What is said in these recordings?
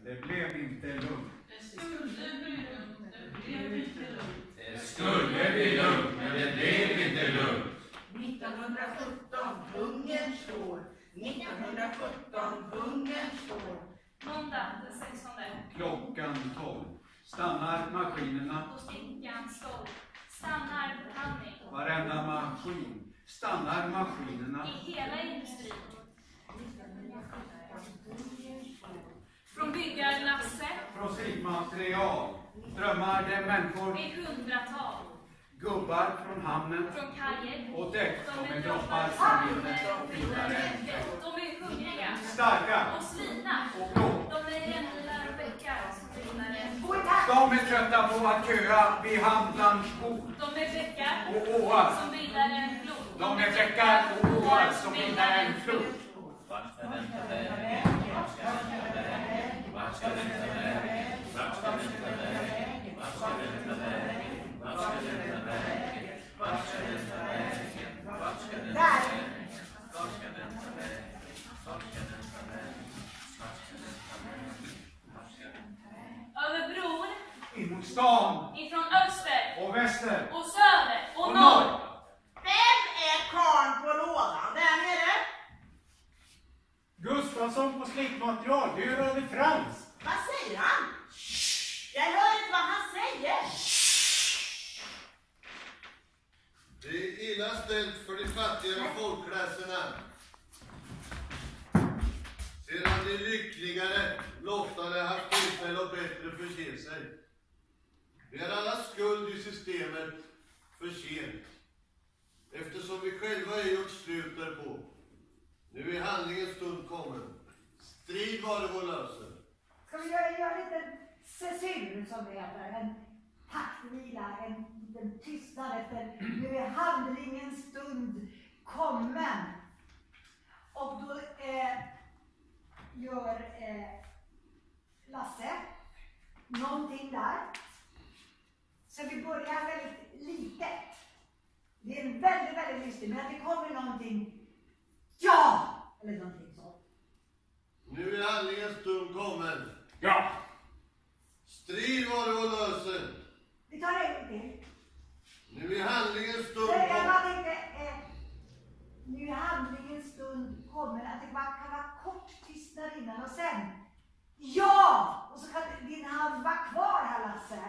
det blev inte lugnt. Det skulle bli lugnt, det blev inte lugnt. Det skulle bli lugnt, men det blev inte lugnt. 1917, hungern står. 1917, hungern står. Måndag den 16. Klockan 12. Stannar maskinerna. På stickans stål. Stannar behandling. Varenda maskin. Stannar maskinerna. I hela industrin. Från byggarlasse. Från slipmaterial. Drömmar det människor. Med hundratal. Gubbar från hamnen. Från kajer. Och däck som är droppar från vinden och vidare. De är hungriga. Starka. Och slitna. Och blå. De är jämlilar och bäckar som vinnare. De är trötta på att köa vid hamnans bord. De är bäckar. Och åar. Som bildar en flod. De är bäckar och åar som bildar en flod. Vart ska den ta vägen? Vart ska den ta vägen? Vart ska den ta vägen? Vart ska den ta vägen? Vart ska den ta vägen? Vart ska den ta vägen? Vart ska den ta vägen? Vart ska den ta vägen? Vart ska den ta vägen? Vart ska den ta vägen? Vart ska den ta vägen? Vart ska den ta vägen? Över bron. Emot stan. Ifrån öster. Och väster. Och söder. Och norr. Vem är karln på lådan där nere? Gustafsson på slipmaterial. Det är Röde Frans. Vad säger han? Jag hör inte vad han säger. Det är illa ställt för de fattigare folkklasserna. Sedan de lyckligare lottade haft tillfälle och bättre förse sig. Vi är alla skuld i systemet för sent. Eftersom vi själva är gjort slut därpå. Nu är handlingens stund kommen. Strid var det vår lösen. Ska vi göra en liten cesur som det heter? En taktvila, en liten tystnad efter nu är handlingens stund kommen. Och då gör Lasse någonting där. Så vi börjar väldigt litet. Det är väldigt, väldigt lustigt, men det kommer någonting. Ja! Eller någonting så. Nu är handlingens stund kommen. Ja. Strid var det vår lösen. Vi tar en till. Nu är handlingens stund Jag kommen. bara tänkte, nu är handlingens stund kommen. Att det bara kan vara kort tystnad innan och sen. Ja! Och så kan din hand vara kvar här, Lasse.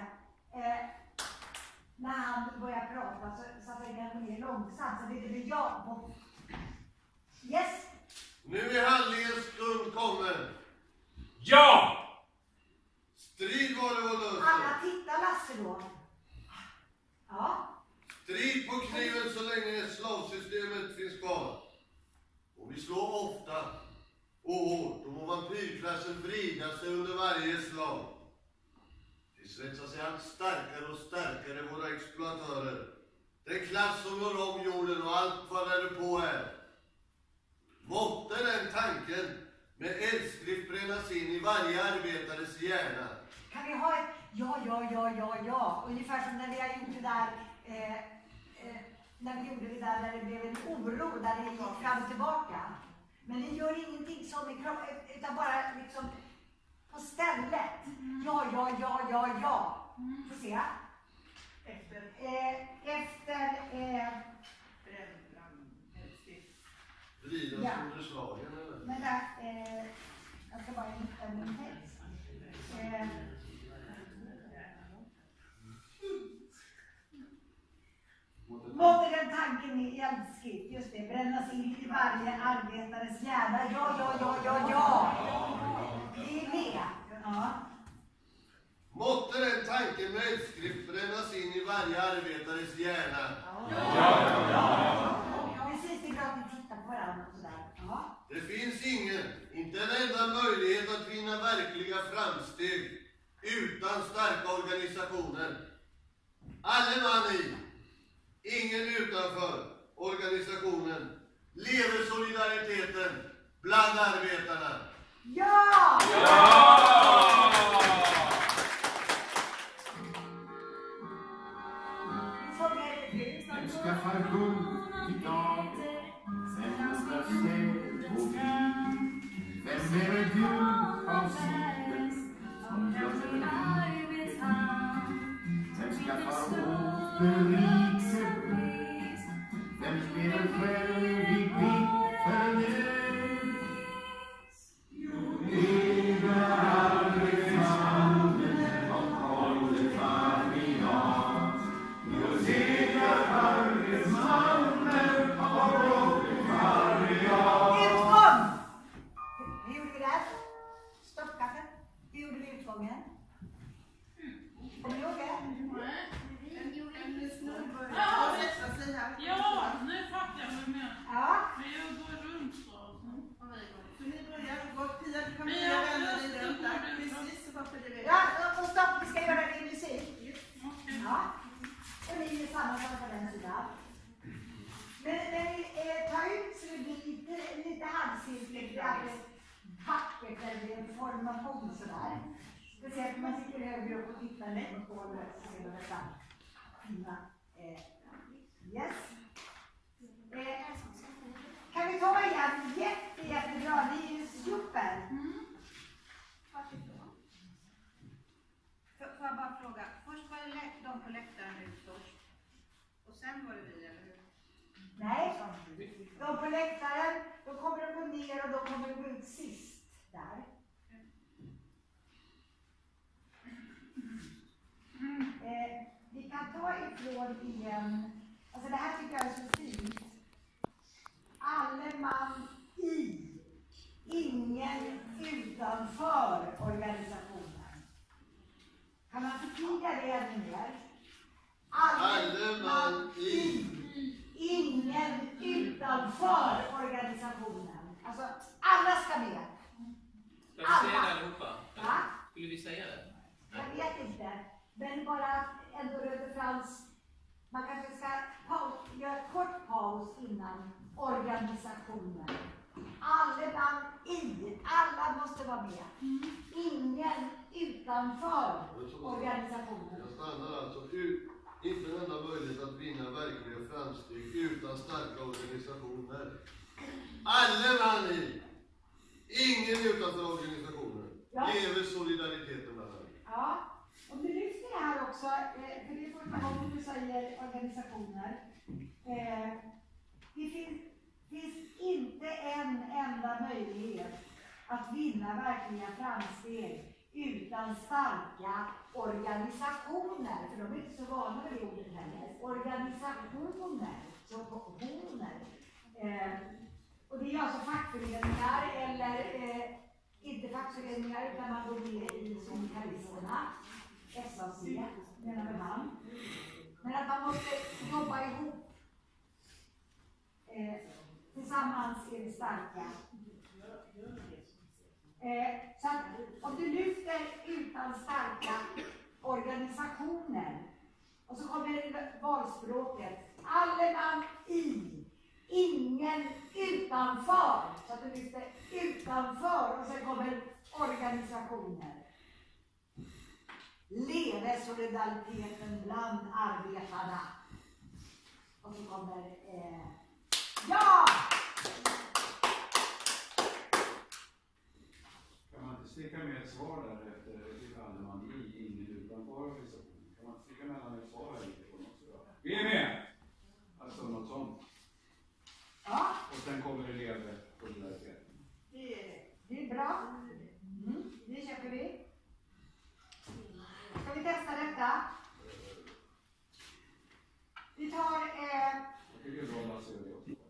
När han börjar prata så att det kan bli långsamt. Så det blir ja på. Yes! Nu är handlingens stund kommen. Ja! Strid var det vår lösen. Alla tittar Lasse då. Ja. Strid på kniven så länge slavsystemet finns kvar. Och vi slår ofta och hårt och vampyrklassen vrida sig under varje slag. De svetsar sig allt starkare och starkare, våra exploatörer. Den klass som rör om jorden och allt vad det är på här. Måtte den tanken med eldskrift brännas in i varje arbetares hjärna. Kan vi ha ett ja. Ungefär som när vi har gjort det där, när vi gjorde det där det blev en oro, där det gick fram och tillbaka. Men ni gör ingenting som i kroppen, utan bara liksom på stället. Ja. Får se. Vridas Ja. under slagen eller? Men jag ska bara hitta min text. Måtte den tanken i eldskrift, just det, brännas in i varje arbetares hjärna. Ja. Vi är med. Ja. Måtte den tanken med eldskrift brännas in i varje arbetares hjärna. Precis, det är bra att vi tittar på varandra och sådär. Ja. Det finns ingen, inte en enda möjlighet att vinna verkliga framsteg utan starka organisationer. Alle man i, ingen utanför organisationen. Lever solidariteten bland arbetarna. Ja! Vem skaffar guld idag? Vem odlar städ och vin? Vem lever guld av sidan? berikse pris. Vem spelar själv i bitterhet? Jo, hela arbetsmannen och håller familjat. Jo, hela arbetsmannen och håller familjat. Utgång! Hur gjorde vi där? Stopp kaffe. Hur gjorde vi utgången? Kommer ni ihåg det? Ja, nu fattar jag vad du menar. Ja. Men jag går runt så. Så ni börjar gå, Pia, du kan börja vända dig runt där. Precis så varför det är. Ja, och stopp. Vi ska göra det i musik. Okej. Ja. Och ni är samma sak på den sidan. Men när ni tar ut så det blir lite halvcirkel. Det är alldeles vackert när det blir en formation sådär. Speciellt när man sitter högre upp och tittar ner på golvet så ser man detta fina. Yes. Kan vi ta igen? Jättebra. Ni är ju super. Får jag bara fråga, först var det de på läktaren ut först och sen var det vi, eller hur? Nej, de på läktaren, då kommer de gå ner och de kommer gå ut sist där. Vi kan ta ifrån igen, alltså det här tycker jag är så fint. Alle man i, ingen utanför organisationen. Kan man förtydliga det ännu mer? Alle man i. Ingen utanför organisationen. Alltså, alla ska med. Ska vi säga det allihopa? Va? Skulle vi säga det? Jag vet inte. Men bara att ändå Röde Frans, man kanske ska göra kort paus innan organisationen. Alla måste vara med. Ingen utanför organisationen. Jag stannar alltså inte en enda möjlighet att vinna verkliga framsteg utan starka organisationer. Alla man i. Ingen utanför organisationen. Ja. Lever solidariteten med varandra. Ja, om du lyfter det här också, för det är första gången du säger organisationer. Det finns inte en enda möjlighet att vinna verkliga framsteg utan starka organisationer. För de är inte så vana med det ordet heller. Organisationer, så honer. Och det är alltså fackföreningar eller inte fackföreningar utan man går med i syndikalisterna. SAC menar väl han. Men att man måste jobba ihop. Tillsammans är vi starka. Så att om du lyfter utan starka organisationer och så kommer valspråket. Alle man i, ingen utanför. Så att du lyfter utanför och sen kommer organisationer. Leve solidariteten bland arbetarna. Och så kommer ja! Kan man inte sticka med ett svar där efter alle man i, ingen utanför organisationen? Kan man inte sticka mellan ett svar här lite också då? Vi är med! Alltså något sånt. Ja. Och sen kommer elever solidaritet. Det är bra. Det köper vi. Ska vi testa detta? Vi tar... Jag tycker det är bra att Lasse gör det också.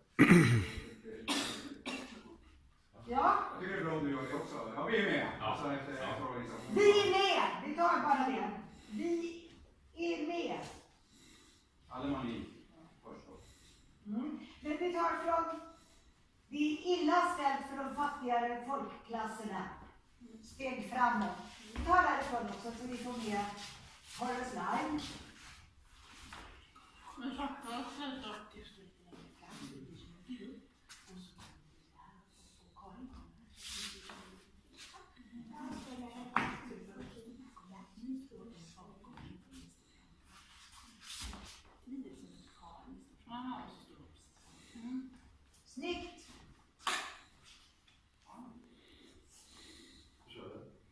Ja. Jag tycker det är bra om du gör det också. Ja, vi är med. Ja. Alltså efter organisationen. Vi är med! Vi tar bara det. Vi är med. Alle man i först då. Men vi tar från... Det är illa ställt för de fattigare folkklasserna. Steg framåt. Vi tar därifrån också så vi får med Horace Line. Men fattar oss lite. Snyggt!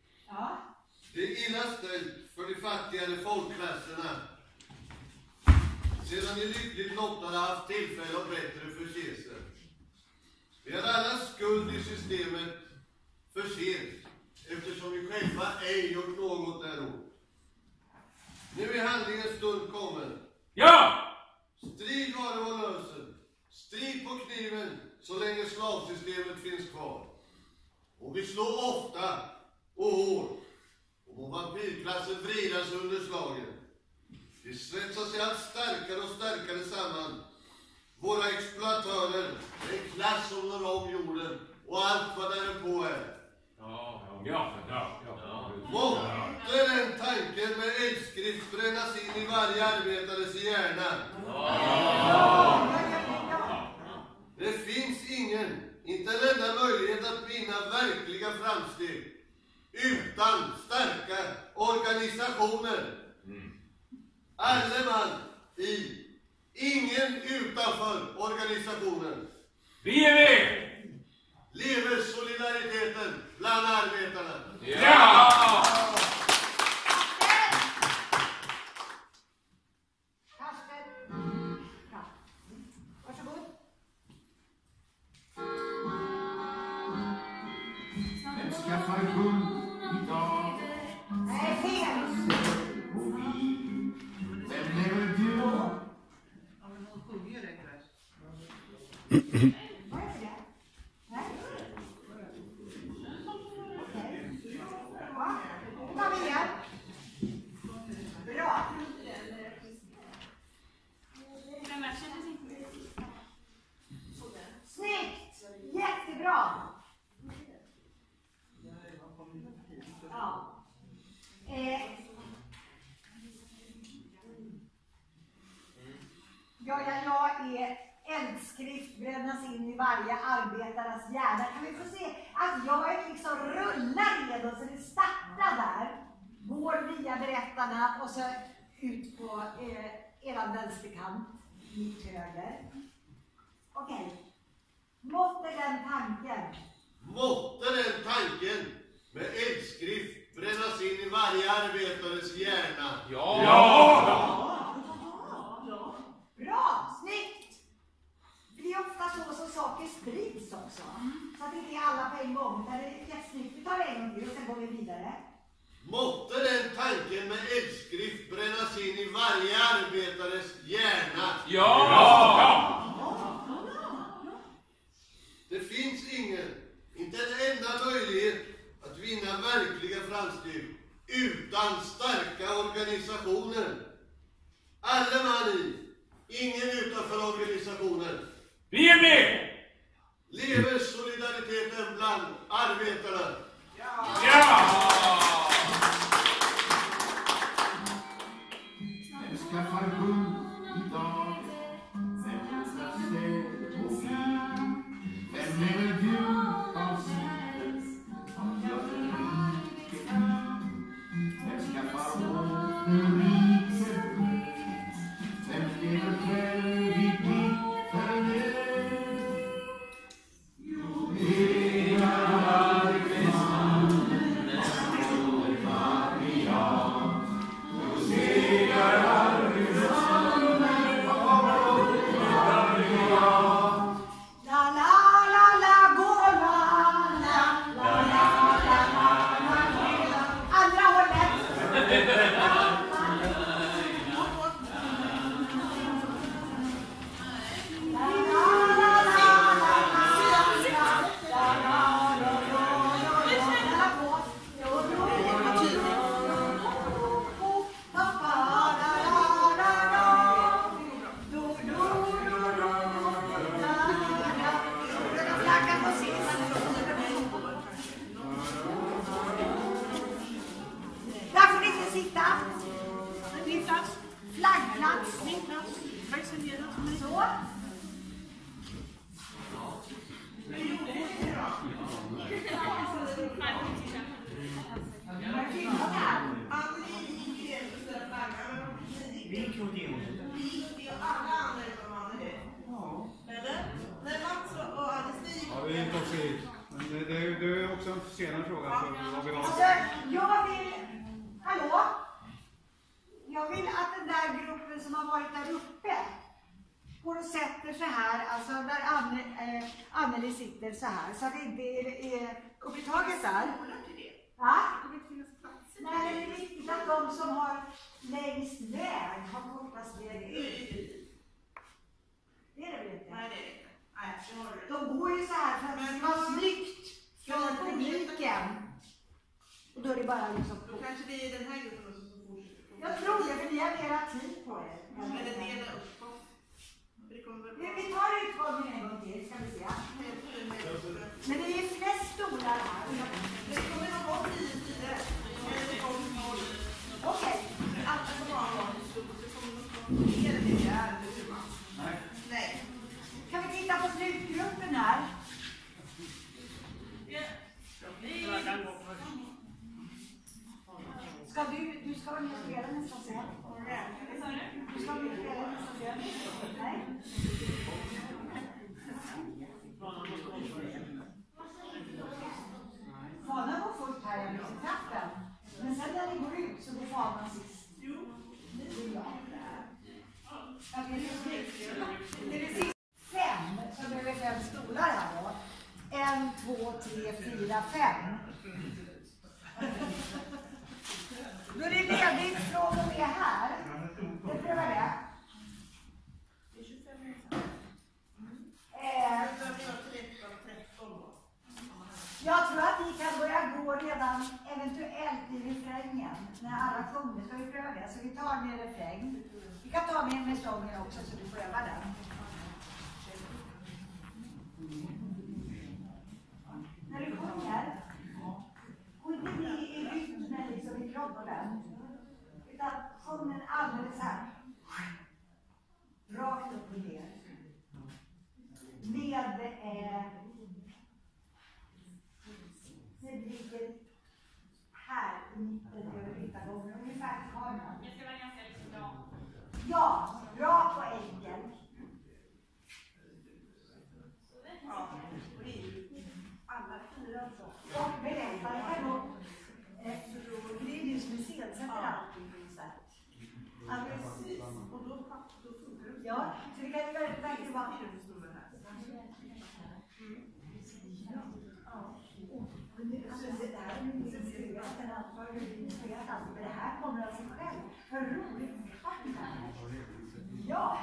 Ja. Det är illa ställt för de fattigare folkklasserna. sedan ni lyckligt lottade haft tillfälle och bättre förseelser. Vi har alla skuld i systemet för sent, eftersom vi själva ej gjort något däråt. Nu är handlingens stund kommen. Ja! Strid vare vår lösen. Strid på kniven så länge slavsystemet finns kvar. Och vi slår ofta och hårt. Och vampyrklassen vridas under slagen. Vi svetsas sig allt starkare och starkare samman. Våra exploatörer, en klass som når om jorden och allt vad därpå är. Måtte den tanken med eldskrift brännas in i varje arbetares hjärna. Det finns inte en enda möjlighet att vinna verkliga framsteg utan starka organisationer. Alla man i, ingen utanför organisationen. Vi är med! Lever solidariteten bland arbetarna. Ja! Kasper. Ja. Varsågod. Vem skaffar guld idag? Nej, fel. Och vi. Vem lever du? Ja, men hon sjunger ju rätt vers. Vad är det? Nej. Okej. Ja. Då tar vi igen. Bra. Men jag känner inte. Snyggt. Jättebra. Ja. Jag är eldskrift brännas in i varje arbetares hjärna. Kan vi få se att jag är liksom rullar redo så det startar där. Går via berättarna och så ut på eran vänsterkant, mitt höger. Okej. Måtte den tanken Med eldskrift brännas in i varje arbetares hjärna. Bra, snyggt! Det är ofta så saker sprids också. Så att det inte är alla på en gång. Det är jättesnyggt. Vi tar det en gång till och sen går vi vidare. Måtte den tanken med eldskrift brännas in i varje arbetares hjärna. Det finns inte en enda möjlighet att vinna verkliga framsteg utan starka organisationer. Alla man i, ingen utanför organisationen. Vi är med! Lever solidariteten bland arbetarna. Vem skaffar guld idag? Vem odlar säd och vin? Vem lever Gud av sides? Av rike vin? Vem skaffar återrike fred? Vem lever själv i bitterhet? Jo, hela arbetsmannen och Maria. Och segar arbetsmannen och Maria. La la la la gå la la la la la la la. Andra hållet. Där får ni inte sitta. Din plats. Flaggplats. Min plats. Så. Vi är inte också hit. Men det är också en senare fråga. För vad vi har. Alltså, jag vill... Hallå? Jag vill att den där gruppen som har varit där uppe går och sätter sig här, alltså där Anneli sitter så här, så att det inte är uppe i taget där. Va? Nej, det är viktigt att de som har längst väg har kortast väg ut. Det är det väl inte? Nej, det är det inte. Nej, det har du. De går ju så här för att det ska vara snyggt för publiken. Och då är det bara liksom... Då kanske det är den här gruppen som fortsätter. Jag tror det, för ni har mera tid på er. Eller dela upp oss. Vi tar utgången en gång till, ska vi se. Men det är flest stolar här. Det kommer nog vara 10 sidor. Okej. Alla som har en stor, det kommer nog vara mer än det är. Nej. Kan vi titta på slutgruppen här? Ska du ska vara med och spela nästa scen? Du ska vara med och spela nästa scen? Nej? Fanan går först här i trappen. Men sen när ni går ut så går fanan sist. Jo, det är jag. Det är precis 5, så behöver 5 stolar här då. 1, 2, 3, 4, 5. Då är det ledigt från och med här. Vi prövar det. Jag tror att ni kan börja gå redan eventuellt i refrängen när alla sjunger. Ska vi pröva det? Så vi tar med refräng. Vi kan ta med sången också så du får öva den. När du sjunger, gå inte ner i rytmen liksom i kroppen. Utan sjung den alldeles här. Rakt upp och ner. Med publiken här i mitten över yttergången. Ungefär till kameran. Det ska vara ganska liksom bra. Ja, rak och enkel. Ja, och det är ju alla 4 också. Och berättare kan nog... Det är ju som en scensätter allting. Ja, precis. Och då funkar det. Ja, så det kan ju verkligen vara... Det här kommer av sig själv. Vad roligt. Ja.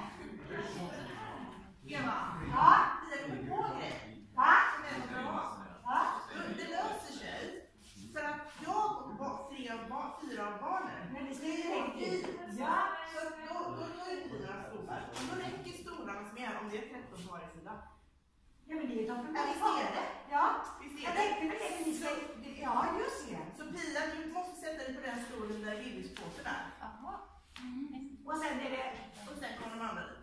Eva, Ja. vi har kommit på en grej. Va? Som är bra. Ja. Det löser sig. För att jag och 4 av barnen. Men det ska ju räcka. Ja. Så då är det 4 stolar. Och då räcker stolarna som är om det är 13 på varje sida. Ja, men det är toppen. Ja, vi ser det. Ja. Vi ser Jag det. tänkte väl det, men ni ska... Ja, just det. Så Pia, du måste sätta dig på den stolen där Willys-påsen är. Jaha. Och sen är det... Och sen kommer de andra dit.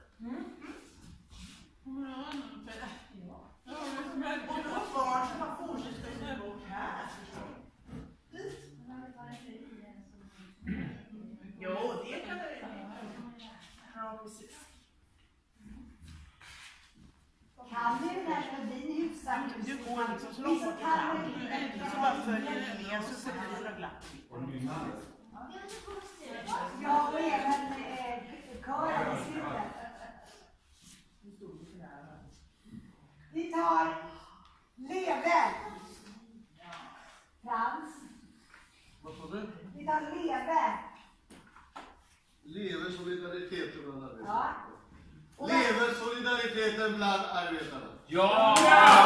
Och då har barn som har fortsätter bort här. Dit. Jo, det kan du göra. Ja, precis. Kan du när melodin är utsatt? Du går liksom så långt bort så bara följer du med så blir det glatt. Ja, och även kören i slutet. Vi tar Leve. Frans. Vad sa du? Vi tar Leve. Lever solidariteten bland arbetarna. Ja. Och Lever solidariteten bland arbetarna. Ja!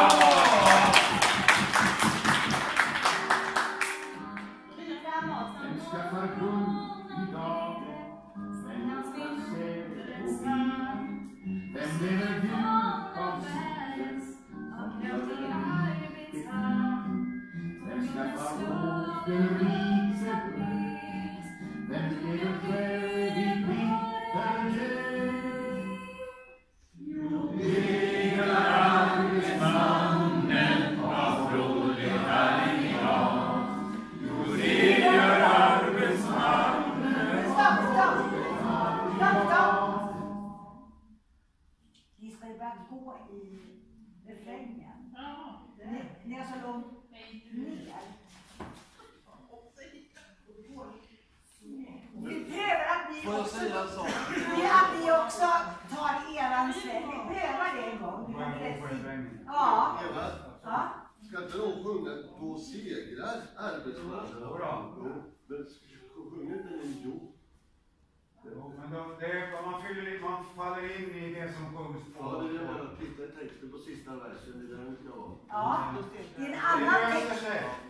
Den skaffar guld idag, men nästa säker på vin. Den lever djupt av stress, som gör mycket den skaffar återriset brus. Den lever själv i vinterljus. Det är arbetsmannen av proletariat. Jo, det gör arbetsmannen. Stopp! Ni ska ju börja gå i refrängen. Ni är så långt ner. Vi prövar att ni Får jag säga en sak? Att ni också tar eran sväng. Vi prövar det en gång. Ja. Eva, Ja. ska inte de sjunga Då segrar arbetsmannen? Jo, men sjunger inte ni Jo? Men man faller in i det som sjungs på. Ja, det är det jag tittar i texten på sista versen. Det är där den ska vara. Ja. Det är en annan text.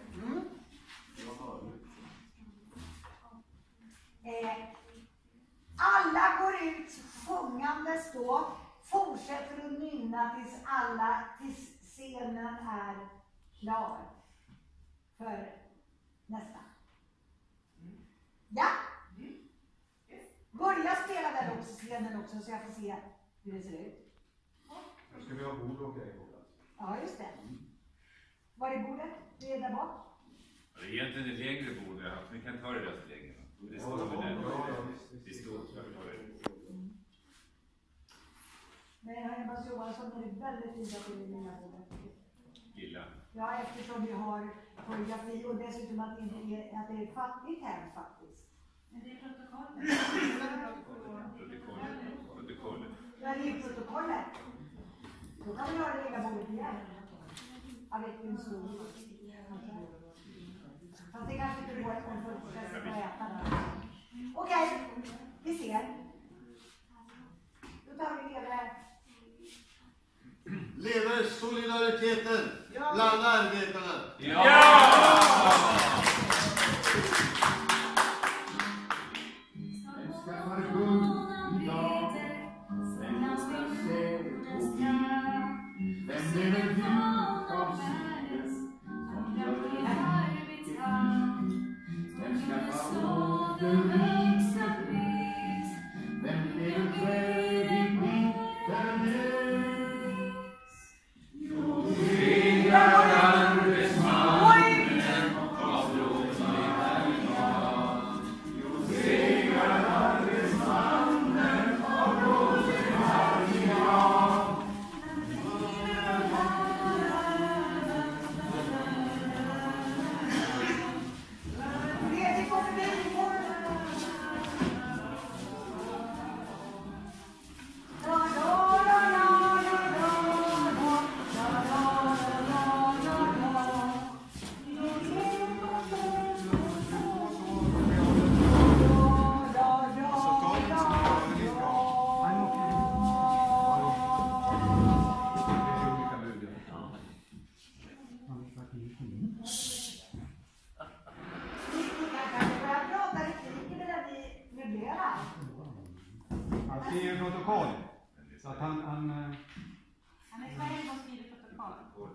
Alla går ut sjungandes då. Fortsätter att nynna tills scenen är klar. För nästa. Ja. Börja spela där också, scenen också, så jag får se hur det ser ut. Nu ska vi ha bord och grejer på plats. Ja, just det. Var är bordet? Det är där bak. Det är egentligen ett längre bord vi har haft. Vi kan ta det där så länge. Det står med den. Det står så vi tar det. Men Hemmas Johansson är det väldigt fint att det är mina bordet. Gilla. Ja, eftersom vi har koreografi och dessutom att det är ett fattigt hem faktiskt. Men det är protokollet. Protokollet. Ja, det är protokollet. Då kan vi ha det lilla bordet igen. Jag vet inte så. Fast det kanske inte går att man får fortsätta att äta där. Okej, vi ser. Då tar vi lever. Lever solidariteten bland arbetarna. Ja! Han skriver protokoll. Så att han Han är själv och skriver protokoll.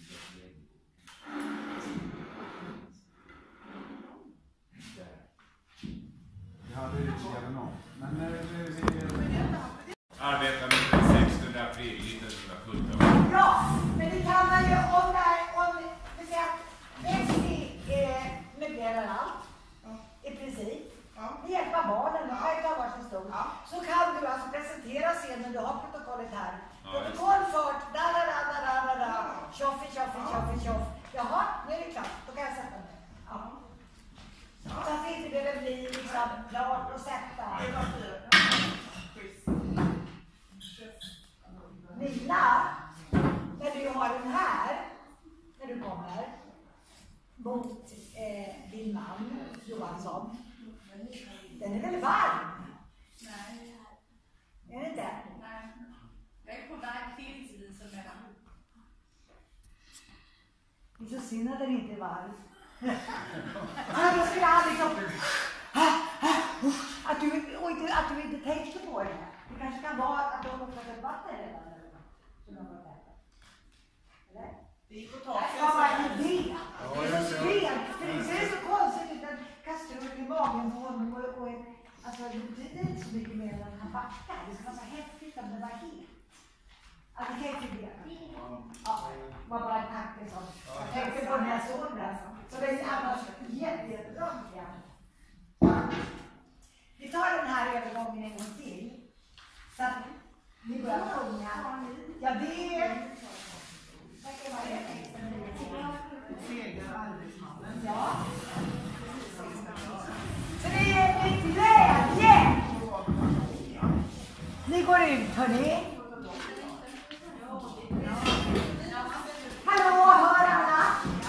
Ja, det är ju något. Men Arbetar med den 16 april 1917. Ja, men det kan man ju om vi säger att Betsy möblerar allt. I princip. Med hjälp av barnen, och själv tar varsin stol. Så kan du alltså presentera scenen, du har protokollet här. Protokoll fört, tjoffi, tjoff. Jaha, nu är det klart, då kan jag sätta mig. Ja. Så att det inte behöver bli liksom klart och sätta. Nina, när du har den här, när du kommer mot din man Johansson, den är väl varm? Nej. Är det inte? Nej. Jag är på väg till isen med den. Det är så synd att den inte är varm. Då skulle jag liksom att du inte tänkte på det. Det kanske kan vara att de har fått vatten redan. Eller? Det är på Det taket. var bara en idé. Det är så stelt. Det ser så konstigt ut att kastrull i magen på honom och alltså det betyder inte så mycket mer än att han backar. Det ska vara så häftigt om det var helt. Alltså det kan inte bli. Ja, det var bara en tanke som jag tänkte på när jag såg det. Så det är annars jättebra. Vi tar den här övergången en gång till. Så att vi börjar sjunga. Ja, det är... Vad är det texten? Segrar arbetsmannen. Ja. Så det är med glädje går ut, hörni. Hallå, hör alla?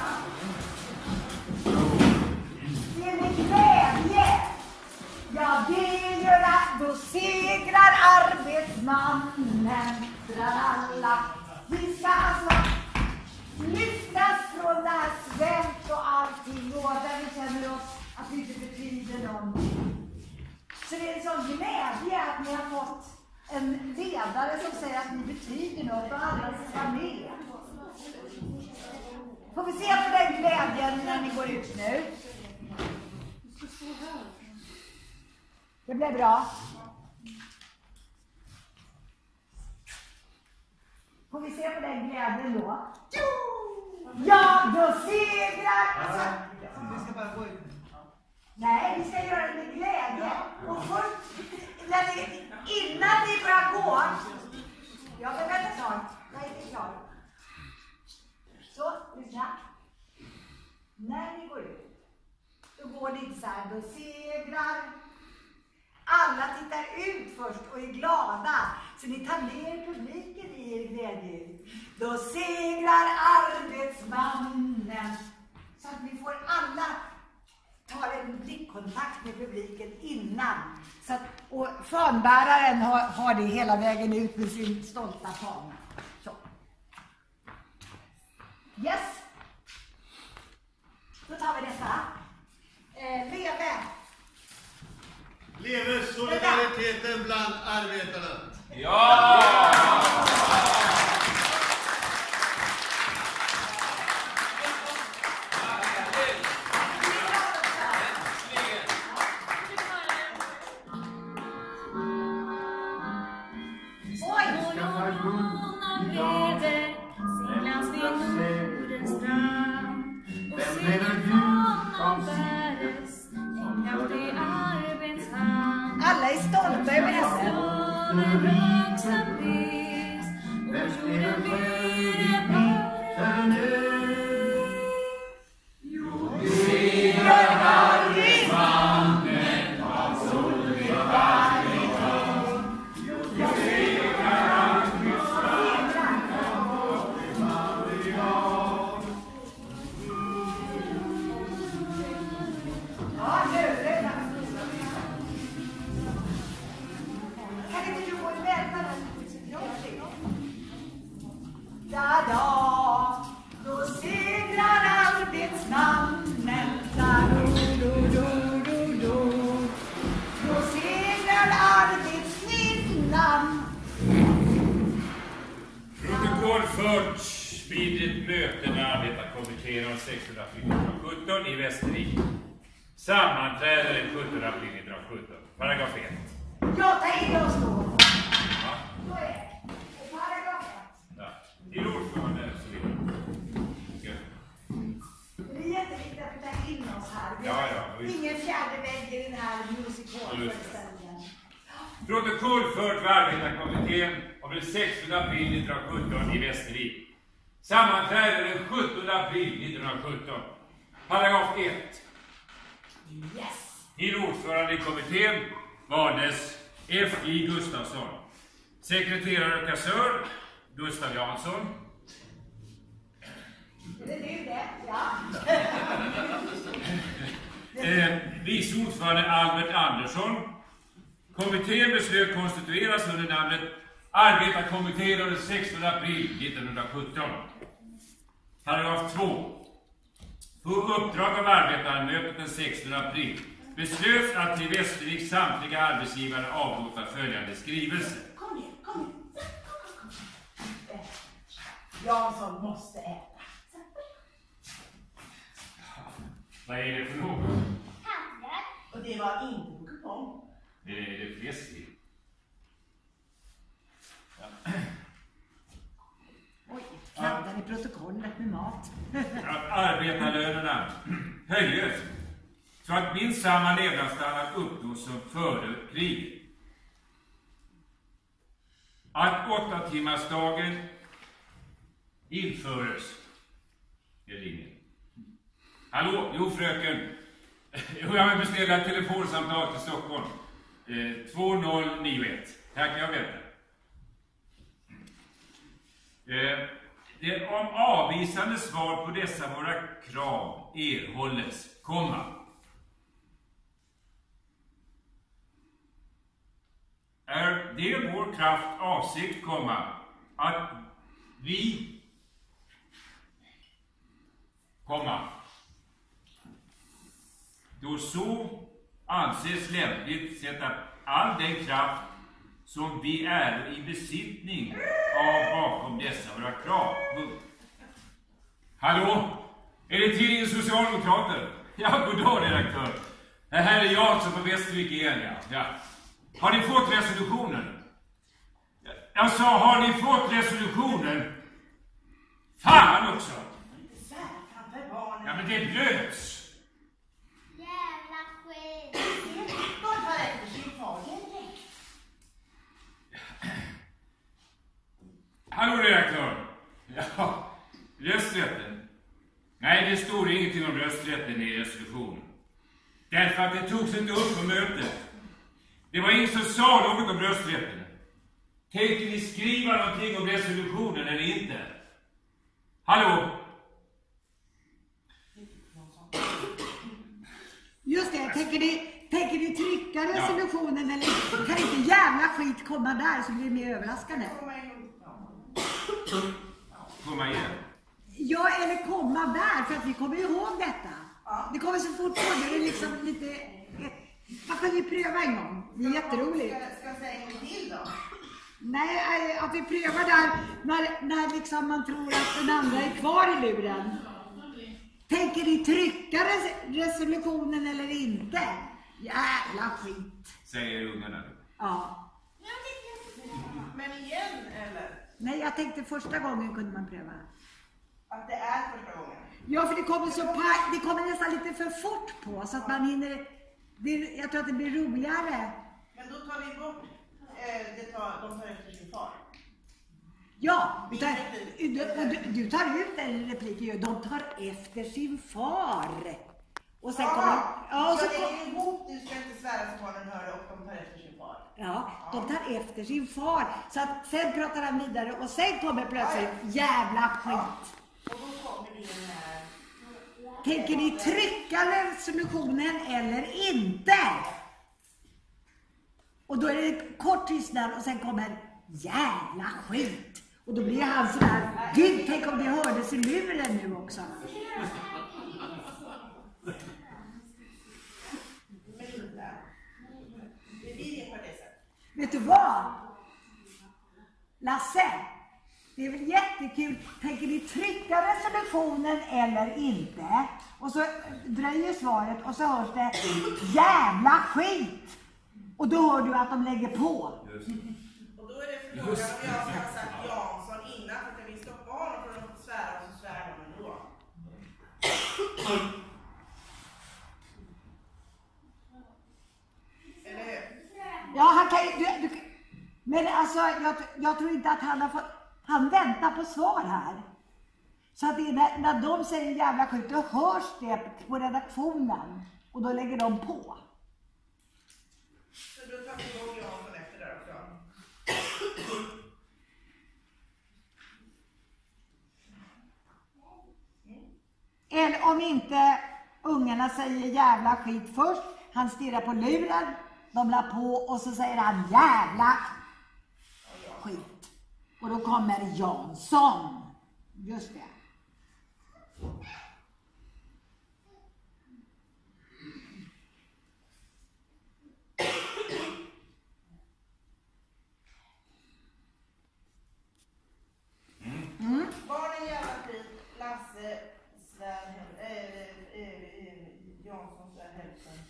Det är med glädje. Ja, det gör det. Då segrar arbetsmannen. Tralala. Vi ska alltså lyftas från det här svält och allting. Och där vi känner oss att vi inte betyder någonting. Så det är en sån glädje att ni har fått en ledare som säger att ni betyder något och alla ska vara med. Får vi se på den glädjen när ni går ut nu? Det blir bra. Får vi se på den glädjen då? Ja, då segrar... Alltså, Vi ska bara gå ut. nej, vi ska göra det med glädje. Och först, innan ni börjar gå... Jag vill vänta snart. Jag är inte klar. Så, lyssna. När ni går ut, då går det inte så här. Då segrar... Alla tittar ut först och är glada. Så ni tar ner publiken i er glädje. Då segrar arbetsmannen. Så att ni får alla ta en blickkontakt med publiken innan. Så att, och fanbäraren har det hela vägen ut med sin stolta fana. Så. Yes. Då tar vi detta. Leve. Leve solidariteten bland arbetarna. Ja! Alla är stolta över det. Då segrar arbetsmannen. Då segrar arbetskvinnan. Protokoll förts vid ett möte med arbetarkommittén den 16 april 1917 i Västervik. Sammanträder den 17 april 1917. Paragraf 1. Ja, ta in oss då. Ja. Så är det. Och paragraf 1. Ja. I ordförande så vidare. Det är jätteviktigt att vi tar in oss här. Ja, ingen fjärde vägg i den här musikalföreställningen. Protokoll fört vid arbetarkommittén av den 16 april 1917 i Västervik. Sammanträder den 17 april 1917. Paragraf 1. Yes. Till ordförande i kommittén valdes F.J. Gustafsson. Sekreterare och kassör Gustav Jansson. Det är du det, ja. Vice ordförande Albert Andersson. Kommittén beslöt konstitueras under namnet Arbetarkommittén den 16 april 1917. Paragraf 2. På uppdrag av arbetarmötet den 16 april beslöts att till Västervik samtliga arbetsgivare avlåta följande skrivelse. Kom igen. Jansson måste äta. Vad är det för något? Och det var inte på kupong. Det är fläsk i. Ja. Oj, kladden i protokollet med mat. Att arbetarlönerna höjs så att minst samma levnadsstandard uppnås som före kriget. Att 8-timmarsdagen införes. Det ringer. Hallå, jo fröken. Jag vill beställa ett telefonsamtal till Stockholm. 2091. Här kan jag vänta. Om avvisande svar på dessa våra krav erhålles, komma. Är det vår kraft avsikt, komma, att vi, komma, då så anses lämpligt sätta all den kraft som vi är i besittning av bakom dessa våra krav. Hallå? Är det tidningen Socialdemokrater? Ja, goddag redaktör. Det här är jag som på Västervik igen, ja. Har ni fått resolutionen? Jag sa, har ni fått resolutionen? Fan också! Ja, men det blöts. Jävla skit. De tar efter sin far direkt. Hallå redaktör. Ja, rösträtten. Nej, det står ingenting om rösträtten i resolutionen. Därför att det togs inte upp på mötet. Det var ingen som sa något om rösträtten. Tänker ni skriva någonting om resolutionen eller inte? Hallå? Just det, tänker ni trycka resolutionen eller kan inte jävla skit komma där så blir det mer överraskande? Komma igen. Ja, eller komma där för att vi kommer ihåg detta. Det kommer så fort på det är liksom lite... Man kan ju pröva en gång. Det är jätteroligt. Ska jag säga en gång till då? Nej, att vi prövar där när liksom man tror att den andra är kvar i luren. Tänker ni trycka resolutionen eller inte? Jävla skit. Säger ungarna. Ja. Men igen, eller? Nej, jag tänkte första gången kunde man pröva. Att det är första gången? Ja, för det kommer nästan lite för fort på så att man hinner... jag tror att det blir roligare. Men då tar vi bort, de tar efter sin far. Ja, du tar ut en replik. De tar efter sin far. Och sen kommer... Ja, så lägger ihop, du ska inte svära så barnen hör och de tar efter sin far. Ja, de tar efter sin far. Så att sen pratar han vidare och sen kommer plötsligt jävla skit. Och då kommer vi den här... Tänker ni trycka resolutionen eller inte? Och då är det kort tystnad och sen kommer jävla skit. Och då blir han sådär, gud tänk om det hördes i luren nu också. Vet du vad? Lasse, det är väl jättekul. Tänker ni trycka resolutionen eller inte? Och så dröjer svaret och så hörs det jävla skit. Och då hör du att de lägger på. Och då är det frågan om jag ska ha sagt Jansson innan för att vi stoppar honom för att svära och så svär de ändå. Eller hur? Ja, han kan ju... Men alltså, jag tror inte att han har fått... Han väntar på svar här. Så att det är när de säger jävla skit, då hörs det på redaktionen. Och då lägger de på. Så då tar vi igång Jansson efter där också. Eller om inte ungarna säger jävla skit först. Han stirrar på luren. De la på och så säger han jävla skit. Och då kommer Jansson. Just det. Barnen jävla skit, Lasse svär Jansson svär hälften.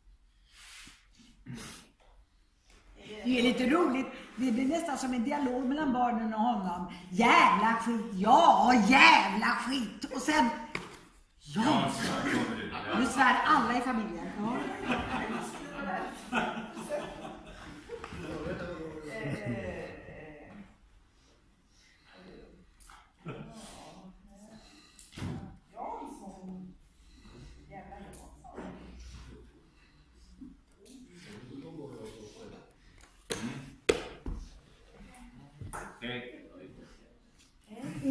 Det är lite roligt. Det blir nästan som en dialog mellan barnen och honom. Jävla skit, ja, jävla skit. Och sen... Ja, nu svär alla i familjen. Ja. Jansson. Jävla Jansson.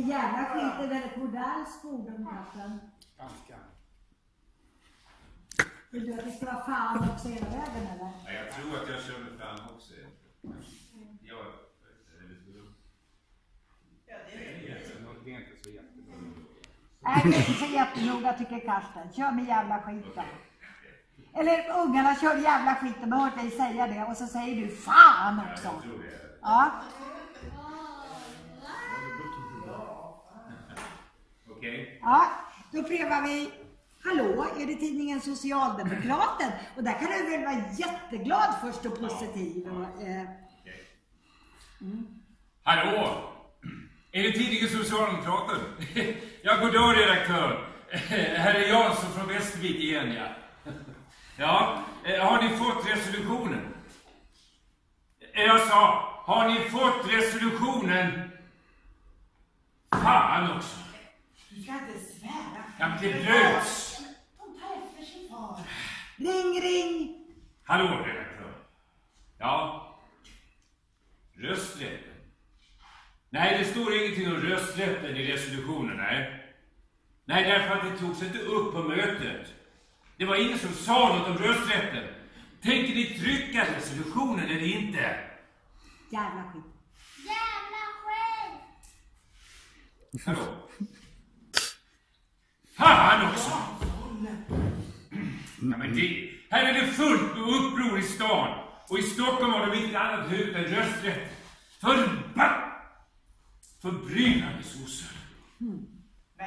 jävla skit är väldigt modernt fordon, Karsten. Ganska. Vill du att det ska vara fan också hela vägen, eller? Ja, jag tror att jag kör med fan också. Ja, Det är inte så jättebra. Nej, det är inte så jättenoga tycker Karsten. Kör med jävla skit då. Eller ungarna kör jävla skit, de har hört dig säga det. Och så säger du fan också. jag tror det. Ja. Okej. Ja, då prövar vi. Hallå, är det tidningen Socialdemokraten? Och där kan du väl vara jätteglad först och positiv. Hallå! Är det tidningen Socialdemokraten? Ja, god dag redaktör. Här är Jansson från Västervik igen, ja. Ja, har ni fått resolutionen? Jag sa, har ni fått resolutionen? Fan också. Du ska inte svära. Ja, men det blöts. De tar efter sin far. Ring, ring! Hallå redaktör. Ja. Rösträtten. Nej, det står ingenting om rösträtten i resolutionen, nej. Nej, därför att det togs inte upp på mötet. Det var ingen som sa något om rösträtten. Tänker ni trycka resolutionen eller inte? Jävla skit. Jävla skit! Hallå? Fan också! Ja, men det, här är det fullt med uppror i stan. Och i Stockholm har de inte annat huvud än rösträtt. Förbryllande sossar. Men.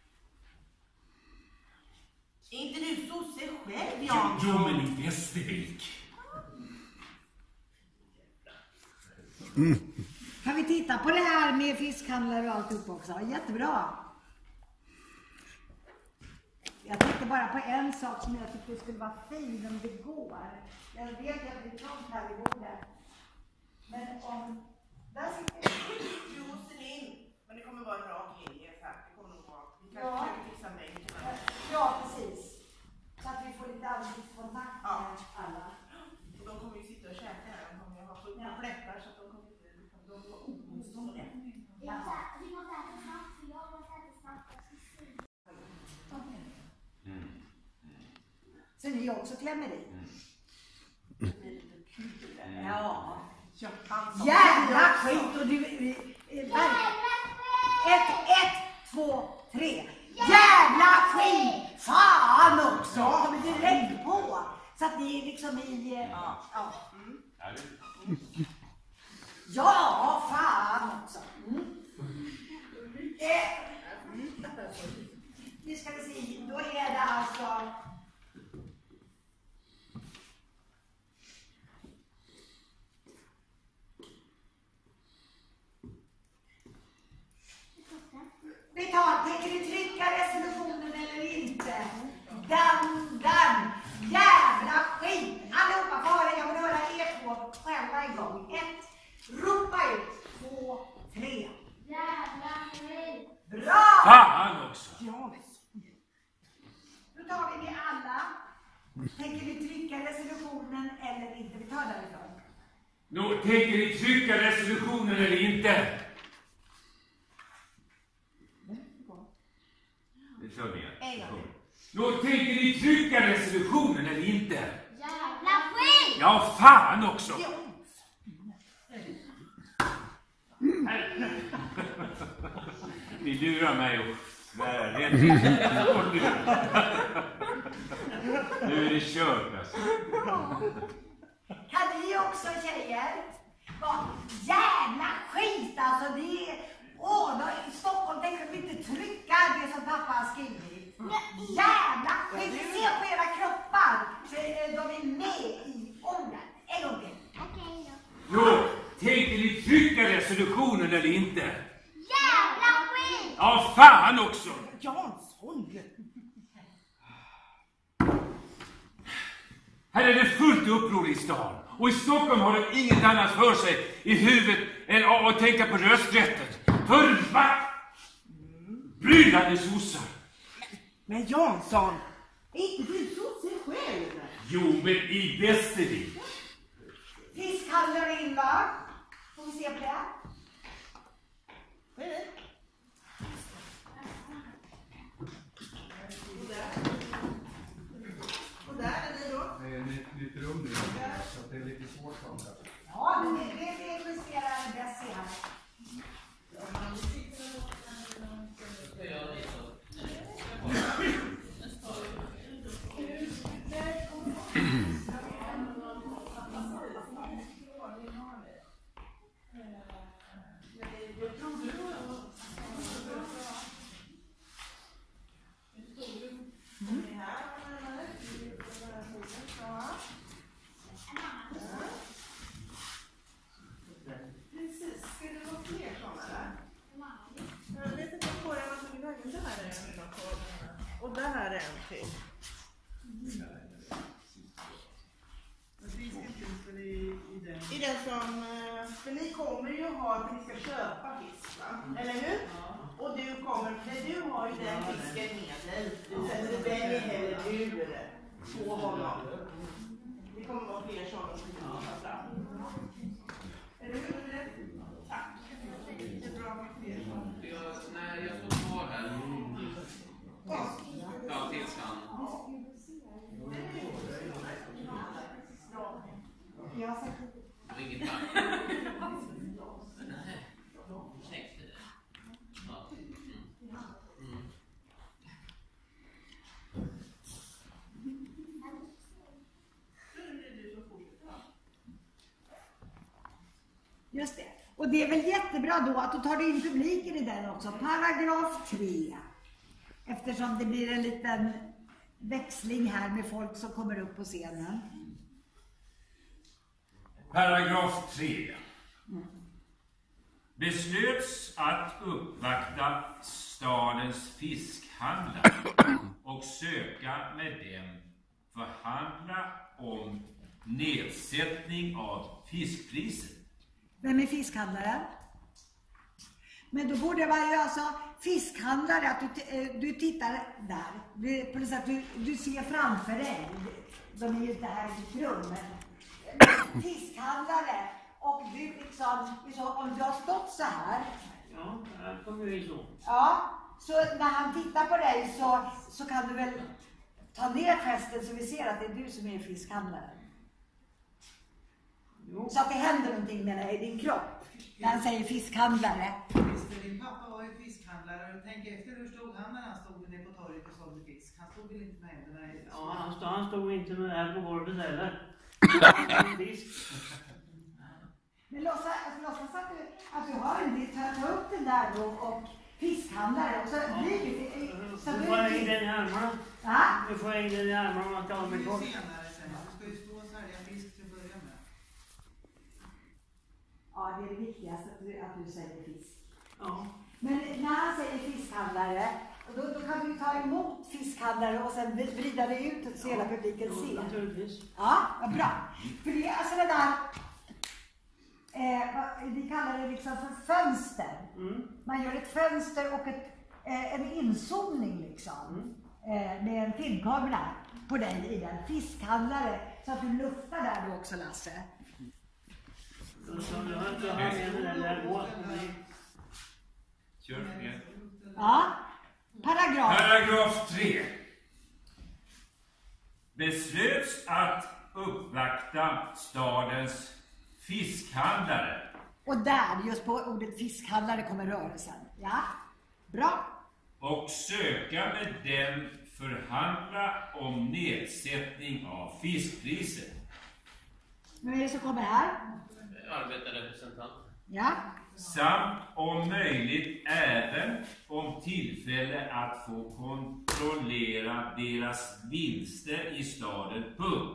Är inte du sosse själv, Jan? Jo, men i Västervik. Kan vi titta på det här med fiskhandlare och alltihop också? Jättebra. Jag tänkte bara på en sak som jag tyckte skulle vara fin om det går. Jag vet att det är trångt här i bordet. Men om... Där sitter det. Du måste in. Men det kommer vara en rak linje här. Det kommer nog vara. Vi kan Ja. fixa mig. Ja, precis. Så att vi får lite ansiktskontakt med alla. Och de kommer ju sitta och käka här. De kommer ju ha fullt med plättar så att de kommer inte... De var omostående. Vi måste äta snabbt, för jag måste äta snabbt. Så ni också klämmer i? Ja. Jävla skit! Och du... Ett, två, tre. Jävla skit! Fan också! Har vi direkt på? Så att ni är liksom i... Ja, fan också. Nu ska vi se. Då är det alltså... Vi tar, tänker ni trycka resolutionen eller inte? Den jävla skit! Allihopa, får höra, jag vill höra er två själva igång. 1, ropa ut. 2, 3. Jävla skit! Bra! Fan också! Ja. Då tar vi det alla. Tänker ni trycka resolutionen eller inte? Vi tar därifrån. Nå, tänker ni trycka resolutionen eller inte? Det kör ni igen. Nå, tänker ni trycka resolutionen eller inte? Jävla skit! Ja, fan också! Ni lurar mig och svär rätt. Nu är det kört alltså. Kan ni också tjejer? Jävla skit alltså, det är... I Stockholm tänker de inte trycka det som pappa har skrivit. Jävla skit, se på era kroppar. Så de är med i orden. En gång till. Okej då. Jo, tänker ni trycka resolutionen eller inte? Jävla skit! Ja, fan också! Jansson! Här är det fullt uppror i stan. Och i Stockholm har de inget annat för sig i huvudet än att tänka på rösträtten. Bryllande sossar. Men Jansson, är inte du sosse själv? Jo, men i Västervik. Fiskhandlare in va? Får vi se på det? Precis. Ska det vara fler sådana där? Jag vet inte på den som är vägen. Det här är en av. Och det här är en till. I den som, för ni kommer ju ha att ni ska köpa fisk, va? Eller hur? Och du kommer, när du har ju den fisken med dig, sen är det den ni häller ur på honom. Det kommer vara fler sådana som du tar fram. Eller hur? Tack. Det är bra med fler sådana. Nej, jag står kvar här. Ja, tills han. Jag har sagt Det var inget tack. Nej. Snyggt. Ja. Just det. Och det är väl jättebra då att du tar in publiken i den också. Paragraf 3. Eftersom det blir en liten växling här med folk som kommer upp på scenen. Paragraf 3. Beslöts att uppvakta stadens fiskhandlare och söka med dem förhandla om nedsättning av fiskpriset. Vem är fiskhandlaren? Men då borde det vara ju alltså fiskhandlare, att du tittar där. På det sätt du ser framför dig. De är ju inte här i rum, men fiskhandlare. Och du liksom, om du har stått så här. Ja, här kommer vi så. Ja, så när han tittar på dig så kan du väl ta ner festen så vi ser att det är du som är fiskhandlaren. Jo. Så att det händer någonting med dig i din kropp. När han säger fiskhandlare. Visst, din pappa var ju fiskhandlare. Tänk efter hur stod han när han stod nere på torget och sålde fisk. Han stod väl inte med händerna i... Ja, han stod inte med här på golvet heller. Fisk. Men låtsas att du har en del, ta upp den där då och fiskhandlare och så blir det... Nu får jag in den i armarna. Va? Nu får jag in den i armarna om man ska ha mig kort. Senare sen. Du ska ju stå och sälja fisk till att börja med. Ja, det är det viktigaste att du säger fisk. Ja. Men när han säger fiskhandlare, då kan du ta emot fiskhandlare och sen vrida det ut så hela publiken ser. Naturligtvis. Ja, vad bra. För det är alltså det där... vi kallar det liksom för fönster. Man gör ett fönster och en inzoomning liksom. Med en filmkamera på dig i den. Fiskhandlare. Så att du luftar där då också, Lasse. Kör ner. Ja. Paragraf 3. Beslöts att uppvakta stadens fiskhandlare. Och där, just på ordet fiskhandlare, kommer rörelsen. Ja, bra. Och söka med dem förhandla om nedsättning av fiskpriset. Nu är det som kommer här. Arbetarrepresentant. Ja. Samt om möjligt även om tillfälle att få kontrollera deras vinster i staden. Punkt.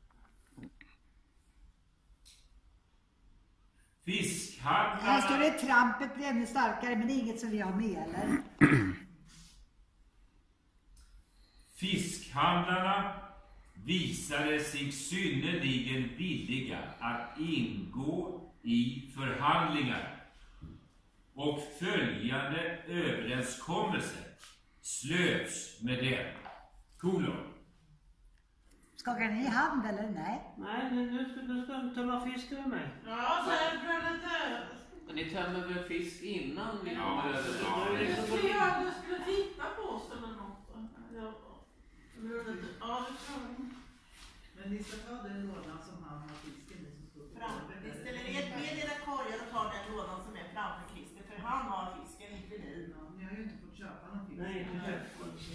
Fiskhandlarna... Här står det trampet blir ännu starkare, men det är inget som vi har med, eller? Fiskhandlarna visade sig synnerligen villiga att ingå i förhandlingar och följande överenskommelse slöts med dem. Kolon. Skakar ni i hand eller nej? Nej, nu ska du tömma fisk med mig. Ja, så är det predatör. Men ni tömmer väl fisk innan vi Ja. kommer över? Du skulle göra att du skulle titta på oss eller något. Ja, det tror jag. Men ni ska ta den lådan som han har fisken i som står på golvet. Ni ställer er med era korgar och tar den lådan som är framför Christer, för han har fisken, inte ni. Ja, ni har ju inte fått köpa någon fisk. Nej, inte köpt.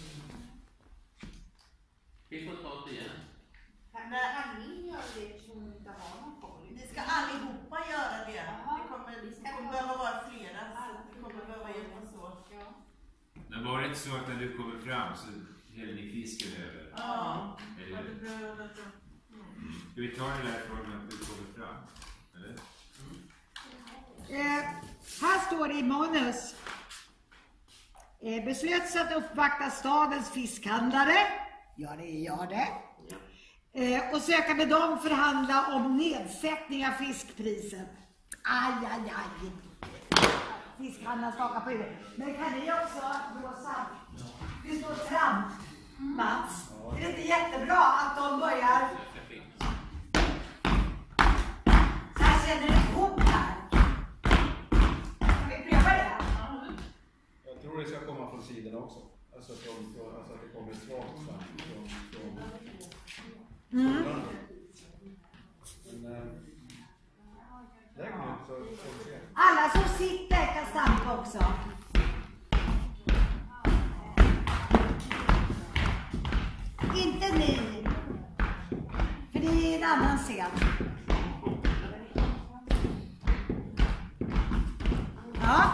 Vi får ta det igen. När Annie gör det som hon inte har någon korg. Vi ska allihopa göra det. Det kommer behöva vara flera, så det kommer behöva hjälpas åt. Det var inte så att när du kommer fram så häller ni fisken över. Ja. Eller hur? Ska vi ta det där från att du kommer fram? Eller? Här står det i manus. Beslöts att uppvakta stadens fiskhandlare. Ja, det gör det. Och söka med dem förhandla om nedsättning av fiskpriset. Aj, aj, aj. Fiskhandlaren skakar på huvudet. Men kan ni också blåsa? Det står fram, Mats. Är det inte jättebra att de börjar? Så här känner det ihop här. Kan vi pröva det? Jag tror det ska komma från sidan också. Alltså att det kommer svagt fram från Mm. Men lägg nu så får vi se. Alla som sitter kan stampa också. Inte ni. För det är en annan scen. Ja.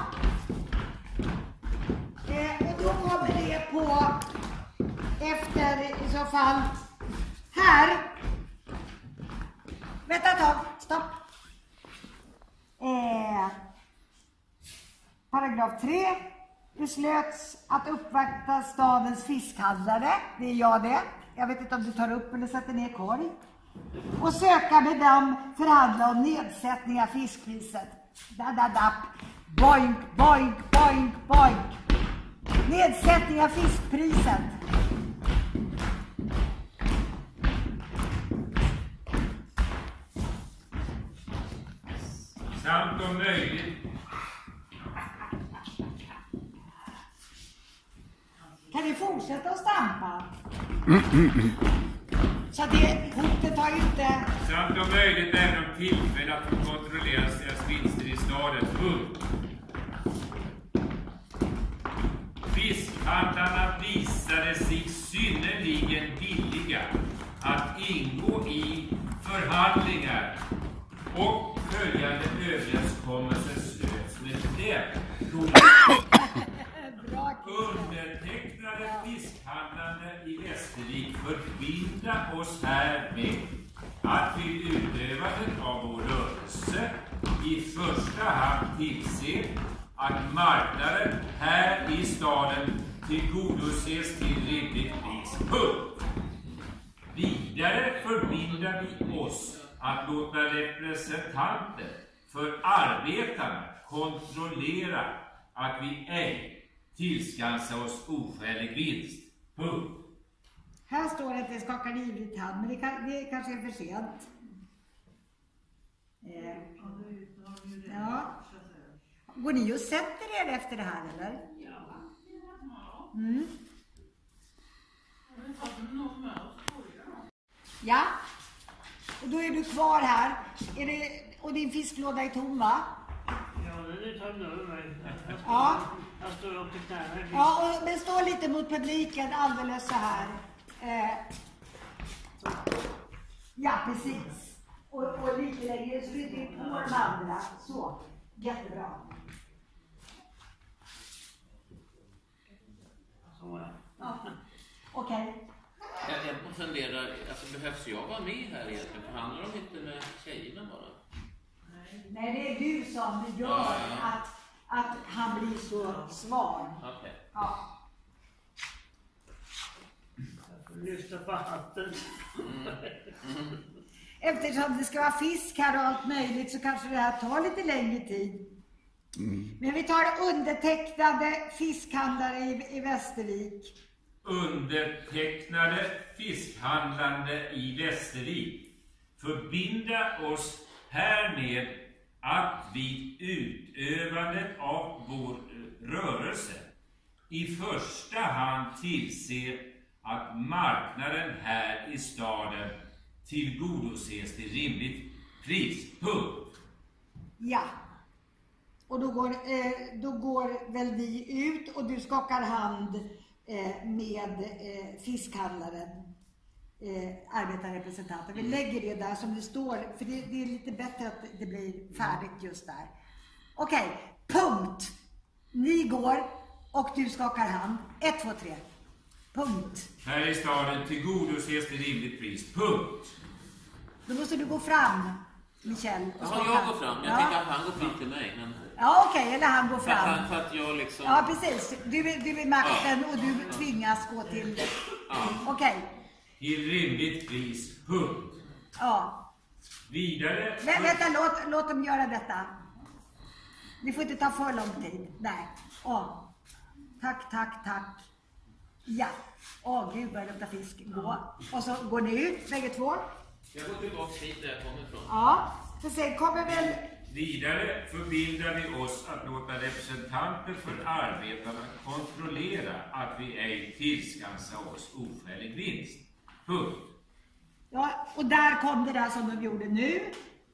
Och då kommer det på efter i så fall här. Vänta ett tag. Stopp. Paragraf 3. Beslöts att uppvakta stadens fiskhandlare. Det är jag det. Jag vet inte om du tar upp eller sätter ner korg. Och söka med dem förhandla om nedsättning av fiskpriset. Da. Boink, boink, boink, boink. Nedsättning av fiskpriset. Samt om möjligt. Kan vi fortsätta att stampa? Så det hotet har ju inte... Samt om möjligt även om tillfälle att få kontrollera deras vinster i staden. Fiskhandlarna visade sig synnerligen villiga att ingå i förhandlingar och följande överenskommelser slöts med dem. Undertecknade fiskhandlande i Västervik förbinda oss härmed att vid utövandet av vår rörelse i första hand tillse att marknaden här i staden tillgodoses till rimligt pris. Vidare förbindar vi oss att låta representanter för arbetarna kontrollera att vi ej tillskansar oss oskälig vinst. Här står det att det skakar ivrigt hand, men det kanske är för sent. Ja. Går ni och sätter er efter det här, eller? Mm. Ja. Och då är du kvar här. Och din fisklåda är tom, va? Ja, den är tömd över mig. Ja. Jag står upp till knäna. Ja, men stå lite mot publiken alldeles så här. Ja, precis. Och lite längre så vi inte på de andra. Så, jättebra. Så, ja. Okej. Jag funderar, alltså behövs jag vara med här egentligen? Förhandlar de inte med tjejerna bara? Nej, det är du som gör att han blir så svag. Okay. Ja. Jag får lyfta på hatten. Eftersom det ska vara fisk här och allt möjligt så kanske det här tar lite längre tid. Men vi tar undertecknade fiskhandlare i Västervik. Undertecknade fiskhandlande i Västervik förbinda oss härmed att vid utövandet av vår rörelse i första hand tillse att marknaden här i staden tillgodoses till rimligt pris. Ja. Och då går väl vi ut och du skakar hand med fiskhandlaren, arbetarrepresentanten. Vi lägger det där som det står, för det är lite bättre att det blir färdigt just där. Okej, punkt. Ni går och du skakar hand. 1, 2, 3. Punkt. Här i staden tillgodoses till rimligt pris. Punkt. Då måste du gå fram, Michel. Ja, jag går fram. Jag tänker att han går fram till mig. Men... Ja, okej, eller han går fram. För att jag liksom... Ja, precis. Du är makten och du tvingas gå till... Ja. Okej. Till rimligt pris. Punkt. Ja. Vidare... Vänta, låt dem göra detta. Det får inte ta för lång tid. Nej. Tack. Ja. Gud vad det luktar fisk. Gå. Och så går ni ut, bägge två. Jag går tillbaka hit där jag kommer ifrån. Ja. Så sen kommer väl... Vidare förbindar vi oss att låta representanter för arbetarna kontrollera att vi ej tillskansar oss oskälig vinst. Punkt. Ja, och där kom det där som de gjorde nu.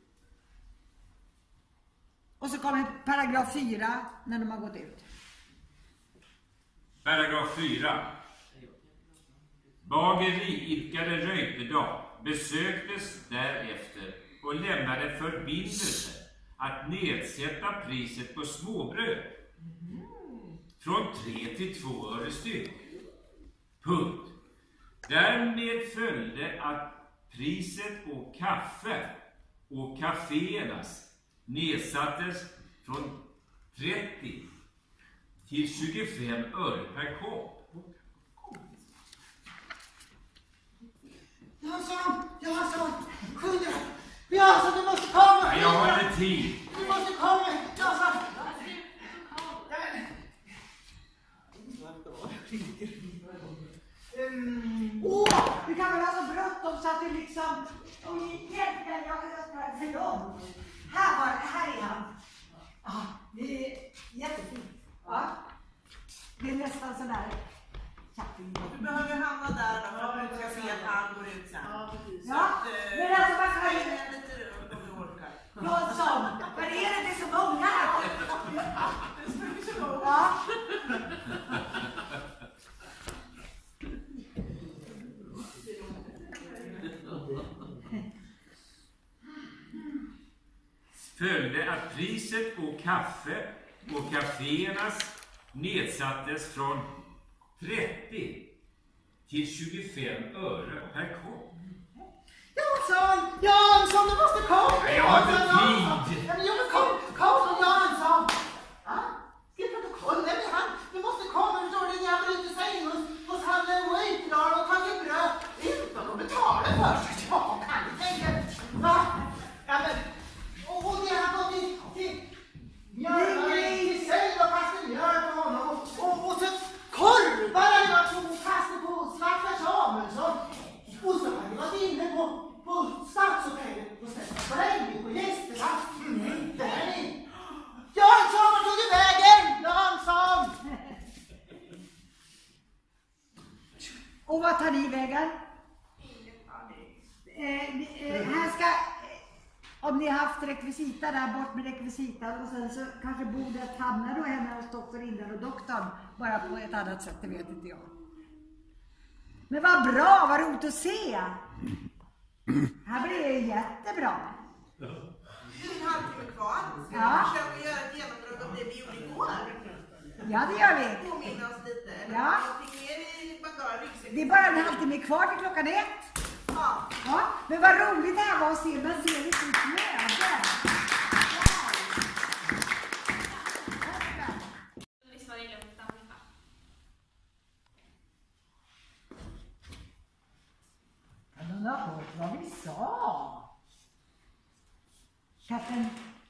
Och så kommer paragraf 4 när de har gått ut. Paragraf 4. Bageriidkare Röjtedal besöktes därefter och lämnade förbindelse att nedsätta priset på småbröd från 3 till 2 öre styck. Punkt. Därmed följde att priset på kaffe och kaféernas nedsattes från 30 till 25 öre per kopp. Jansson, kunde Jansson, du måste komma! Nej, jag har inte tid. Du måste komma, Jansson! Du kan väl ha så bråttom så att du liksom... Egentligen, jag sprang för långt. Här är han. Ja, det är jättefint. Ja. Det är nästan sådär... Du behöver hamna där då, för att du ska se att han går ut sen. Ja, men alltså vad kan jag... Jansson, vad är det? Det är så många här. Det är så många. Ja. Följde att priset på kaffe och kaféernas nedsattes från 30 till 25 öre per kopp. Jansson, du måste komma! Nej, jag har inte tid. Ja, men kom, Jansson! Skriv protokoll, du måste komma, förstår du? Jag vill inte säga in hos handlaren Röjtedal och tagit bröd utan att betala för sig. Jag kan inte tänka. Va? Ja, men... Och det har gått till sig och kastat mjöl på honom. Och så korvar har det varit och kastat på Svarta Samuelsson. Och så har det varit inne på stadshotellet och ställt sprängning på gästerna. Det här är... Jansson, vad tog du vägen? Jansson! Och vad tar ni vägen? Här ska... Om ni har haft rekvisita där, bort med rekvisita och sen så kanske bordet hamnar då hemma hos doktor och doktorn bara på ett annat sätt, det vet inte jag. Men vad bra, vad roligt att se! Här blir det jättebra. Det är en halvtimme kvar. Ska Ja. vi försöka göra ett genombrott om det vi gjorde igår? Ja, det gör vi. Påminna oss lite. Ja. Någonting mer i ryggsäcken. Det är bara en halvtimme kvar till klockan 1. Ja. Ja, men vad roligt det här var att se. Man ser lite flöde. Men har hört vad vi sa. Katten.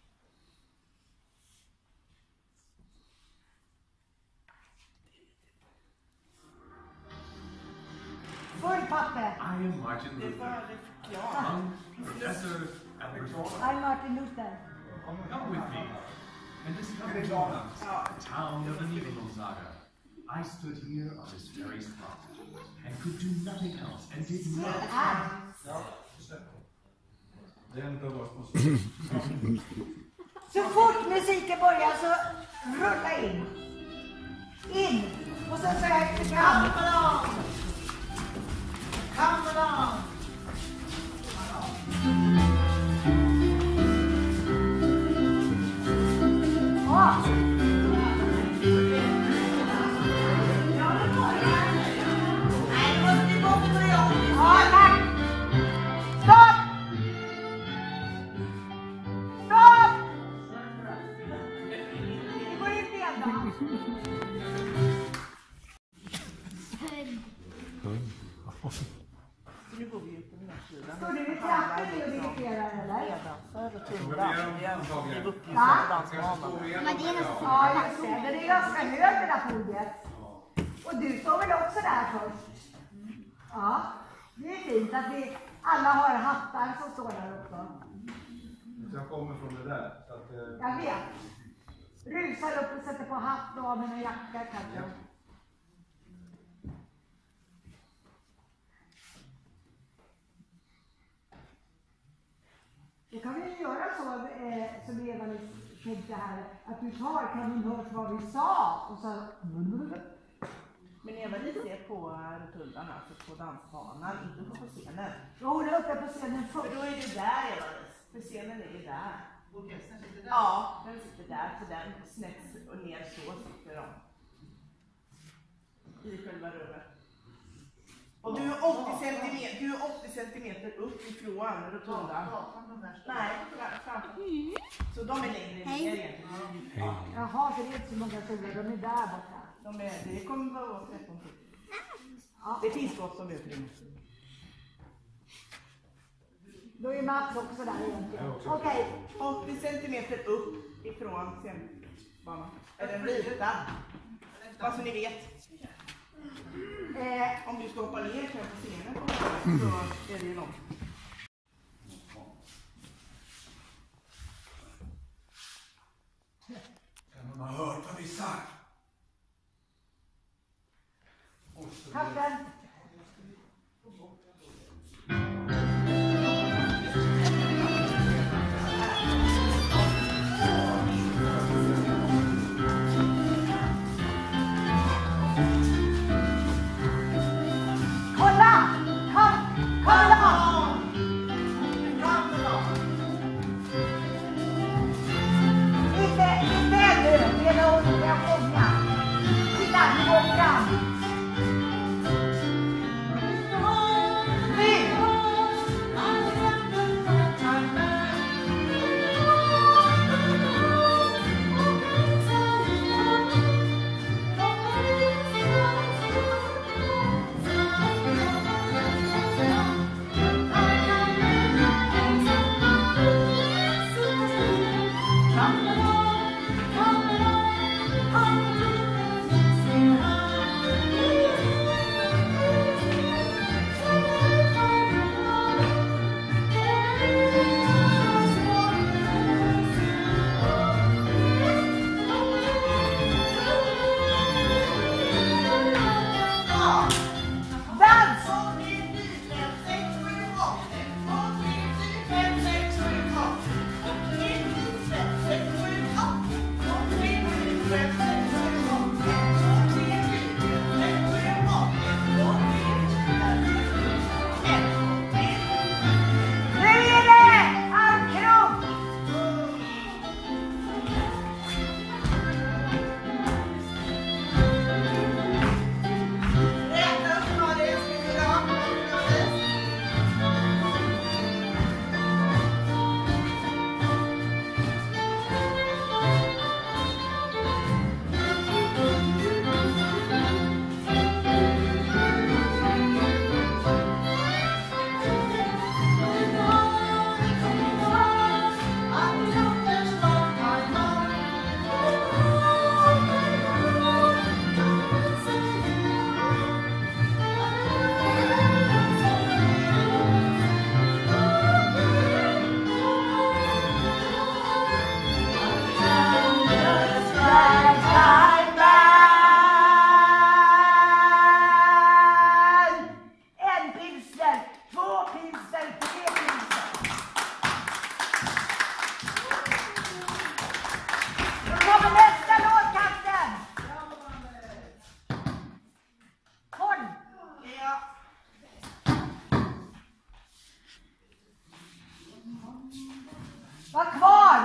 Full papper. I am Martin Luther. Professor at the I'm Martin Luther. Come with me. And this is the town of the Nibelungensaga. I stood here on this very spot and could do nothing else and did nothing. Så fort musiken börjar så rulla in. In. Och sen så här fram. Come along. Nu går vi ut på den här sidan. Står du i trappen och dirigerar eller? Nedanför och tunnlar. Det är uppgiften på dansbanan. Ja, just det. Den är ganska hög det där podiet. Och du står väl också där först? Ja, det är fint att vi alla har hattar som står där också. Jag kommer från det där. Så att, jag vet. Rusar upp och sätter på hatt och av med en jacka kanske. Ja. Då kan vi göra så som Eva tänkte här, att du tar, kan hon höra vad vi sa? Och så... Men Eva, ni ser på rotundan, alltså på dansbanan, inte på scenen. Ja, hon är uppe på scenen först. För då är det där, Eva, för scenen ligger där. Orkestern sitter där? Ja, den sitter där, så den snett och ner så sitter de. I själva rummet. Och du är 80 centimeter upp ifrån rotundan. Nej, framför. Så de är längre ner egentligen. Ja. Jaha, så det är inte så många stolar, de är där borta. Det kommer vara 13 till. Ja. Det finns gott som utrymme. Då är Mats också där egentligen. Okej. 80 centimeter upp ifrån scenbanan. Är den ritad? Vad så ni vet. Om du ska hoppa ner på scenen så är det ju långt. Kan man ha hört vad vi sagt? Katten. Kolla! Kolla! Inte ännu, det är nog jag fångar. Titta, nu går fram. Var kvar!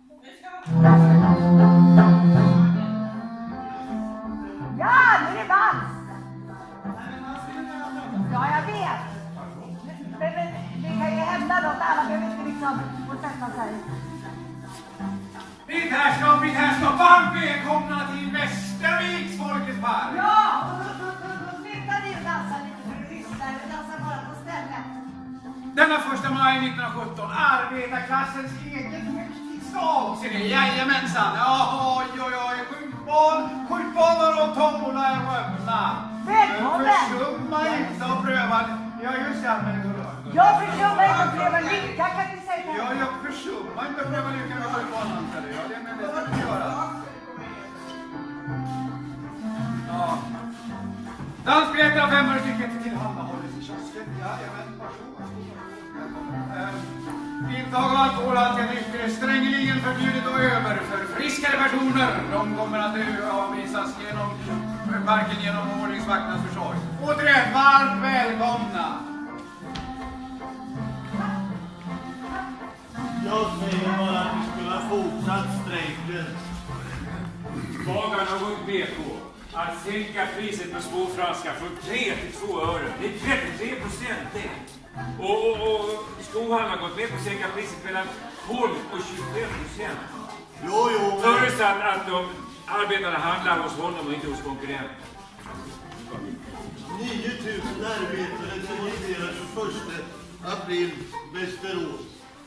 Ja, nu är det dans! Ja, jag vet. Men det kan ju hända något. Alla behöver inte liksom få sätta sig. Mitt härskap, varmt välkomna till Västerviks Folkets park! Ja, då slutar ni att dansa lite. denna 1 maj 1917 arbetarklassens eget högtidsdag. Ser ni? Jajamensan. Ja, oj. Skjutbanor och tombola är öppna. Välkommen! Försumma inte att pröva. Ja, just det. Jag försummar inte att pröva lycka, kan ni säga. Ja, jag försummar inte att pröva lycka med skjutbanan. Ja, det ska vi göra. Ja. Dansbiljetter av 500 stycken tillhandahålles i kiosken. Jajamän, varsågod. Intag av alkohol och andra drycker strängeligen förbjudet och över för friskare personer. De kommer att avvisas genom parken genom ordningsvakternas försorg. Återigen, varmt välkomna! Jag säger bara att vi skulle ha fortsatt strejken. Bagarna har gått med på att sänka priset på småfranska från 3 till 2 öre. Det är 33% det. Och skohandlarna har gått med på att sänka priset mellan 12 och 25%. Jo. Förutsatt att de arbetarna handlar hos honom och inte hos konkurrenten. 9000 arbetare demonstrerar 21 april Västerås.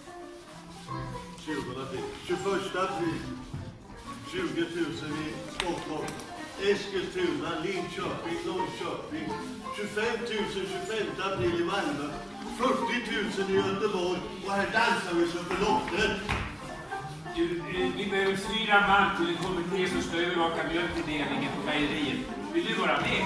20 april. 21 april. 20 000 i Stockholm. Eskilstuna, Linköping, Norrköping. 25 000 25 april i Malmö. 40 000 i Göteborg. Och här dansar vi som på lotter. Vi behöver 4 man till en kommitté som ska övervaka mjölktilldelningen på mejeriet. Vill du vara med?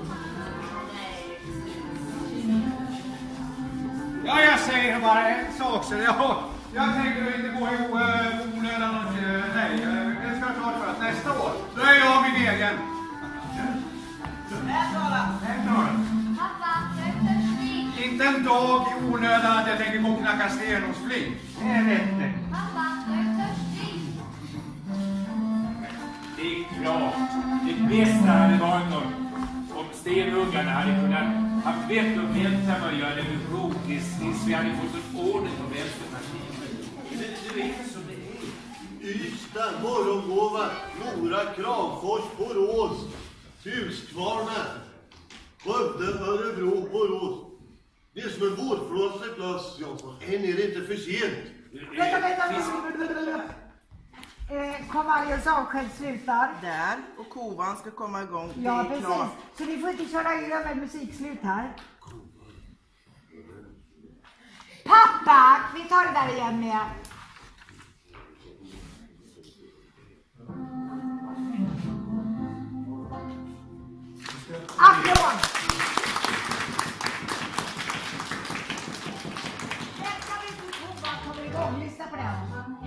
Ja, jag säger bara en sak. Så jag tänker inte gå i onödan och nej. Det ska jag klart för att nästa år, då är jag min egen. Pappa, jag är törstig. Inte en dag i onödan att jag tänker gå och knacka sten hos Flink. Det är rätt det. Pappa, jag är törstig. Det är klart. Det bästa hade varit om stenuggarna hade kunnat haft vett och vänta med att göra revolution tills vi hade fått en ordning på Vänsterpartiet. Det är inte så det är. Ystad, Morgongåva, Mora, Kramfors, Borås, Huskvarna, Skövde, Örebro, Borås. Det är som en vårflåsig plats, Jansson. Än är det inte för sent. Vänta. Konvaljens avsked slutar. Där, och kovan ska komma igång. Ja, det är precis. klart. Så ni får inte köra över musikslut här. Pappa, vi tar det där igen med. Applåd! Nästa vecka kommer igång. Lyssna på den.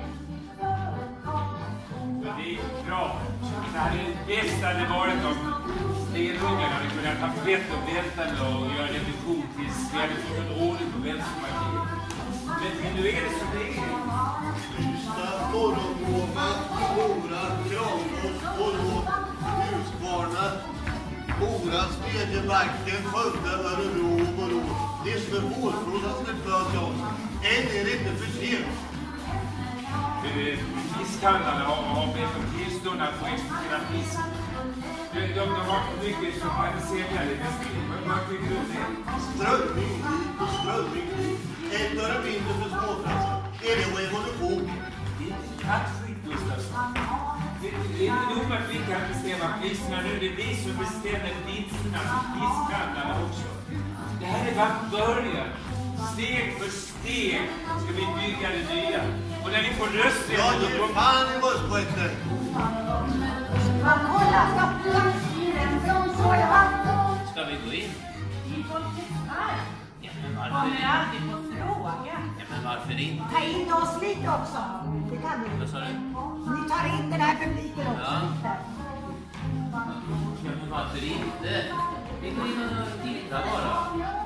Det är klart. Det hade bäst hade varit om stenuggarna hade kunnat ha vett och vänta med att göra revolution tills vi hade fått en ordning på Vänsterpartiet. Men nu är det som det är. Ystad, Morgongåva, Mora, Kramfors, Borås, Huskvarna, Mora, Smedjebacken, Skövde, Örebro och Borås. Det är som en vårflåsig plats, Jansson. Än är det inte för sent. Fiskhandlarna har bett om tillstånd att få exportera fisk. De har för mycket som kan sälja det. Vad tycker du om det? Strömming hit och strömming dit. 1 öre mindre för småfranska. Är det revolution? Det är inte kattskit, Gustafsson. Det är inte nog att vi kan bestämma priserna nu. Det är vi som bestämmer vinsterna för fiskhandlarna också. Det här är bara början. Steg för steg ska vi bygga det nya. Och när vi får röster... Ja, det är fan i buskskiten. Ska vi gå in? I Folkets park. Ja, men Kommer varför? aldrig på fråga. Ja, men varför inte? Ta in oss lite också. Det kan ni. Vad sa du? Ni tar in den här publiken också Ja. lite. Ja, men varför inte? Vi går in och tittar bara.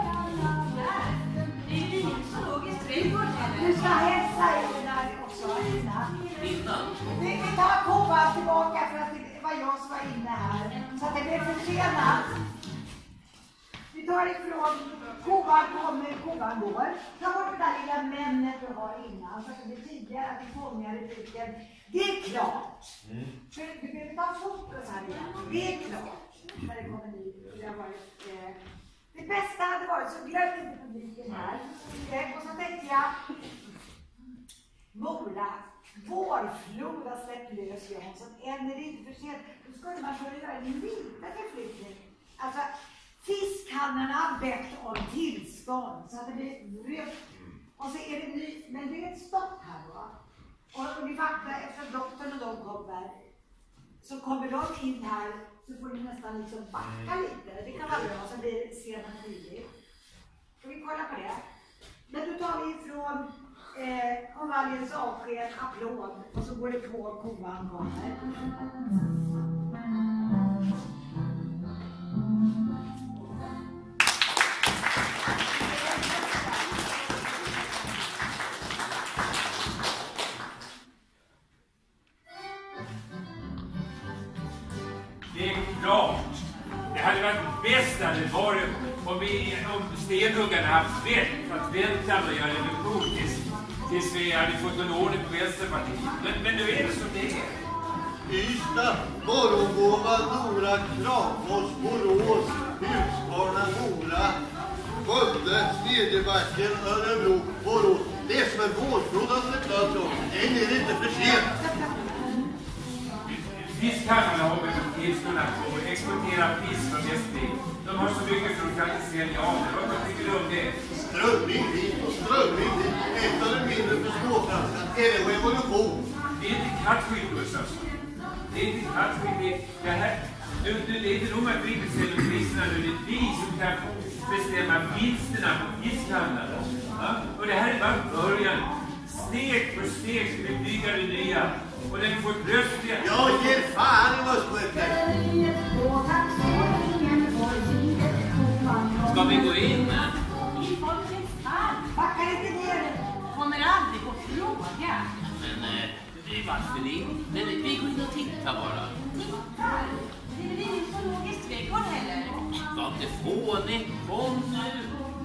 Det är ju ingen zoologisk trädgård Du ska hälsa i det där också, Ina. Innan? Vi tar kovan tillbaka för att det var jag som var inne här. Så att det blev försenat. Vi tar ifrån kovan kommer, kovan går. Ta bort det där lilla männet du har innan. Så att det blir tydligare att vi fångar repliken. Det är klart. Du behöver ta fokus här igen. Det är klart. När det kommer dit. Det bästa hade varit, så glöm inte publiken här. Och så tänkte jag, Mora, vårflod har släppt lös Jansson. Än är det inte för sent. Då skulle man få göra en liten förflyttning. Alltså, fiskhandlarna har bett om tillstånd. Så att det blir rökt. Och så är det ny, men det är ett stopp här då. Och vi vaknar efter att doktorn och de kommer. Så kommer de in här, så får ni nästan liksom backa lite. Det kan vara bra, så blir det sena tidigt. Ska vi kolla på det? Men då tar vi ifrån konvaljens avsked, applåd, och så går det på kovan kommer. Det är klart. Det hade varit bäst när det var om stenhuggarna haft rätt att vänta med att göra revolution tills vi hade fått en ordning på Vänsterpartiet. Men nu är det som det är. Ystad, Morgongåva, Nora, Kramfors, Borås, Huskvarna, Mora, Skövde, Smedjebacken, Örebro, Borås. Det är som en vårflod har släppt alltså. Än är det inte för sent. Fiskhandlarna har väl tillstånd att exportera fisk från Västby. De har så mycket så de kan inte sälja av det. Vad tycker du om det? Strömming hit och strömming dit. Ett eller mindre för småfranskan. Är det revolution? Det är inte kattskit, Gustafsson. Det är inte kattskit. Det här. Det är inte nog med brittelsen och priserna nu. Det är vi som kan bestämma vinsterna på fiskhandlarna. Ja? Och det här är bara början. Steg för steg ska vi bygga det nya. Och den får brösträtt. Jag ger fan i Möskvätten. Ska vi gå in? Backar inte ner. Kommer aldrig på fråga. Men varför inte? Vi går in och tittar bara. Tittar? Det är väl ingen zoologisk trädgård heller? Var inte fånig. Kom nu.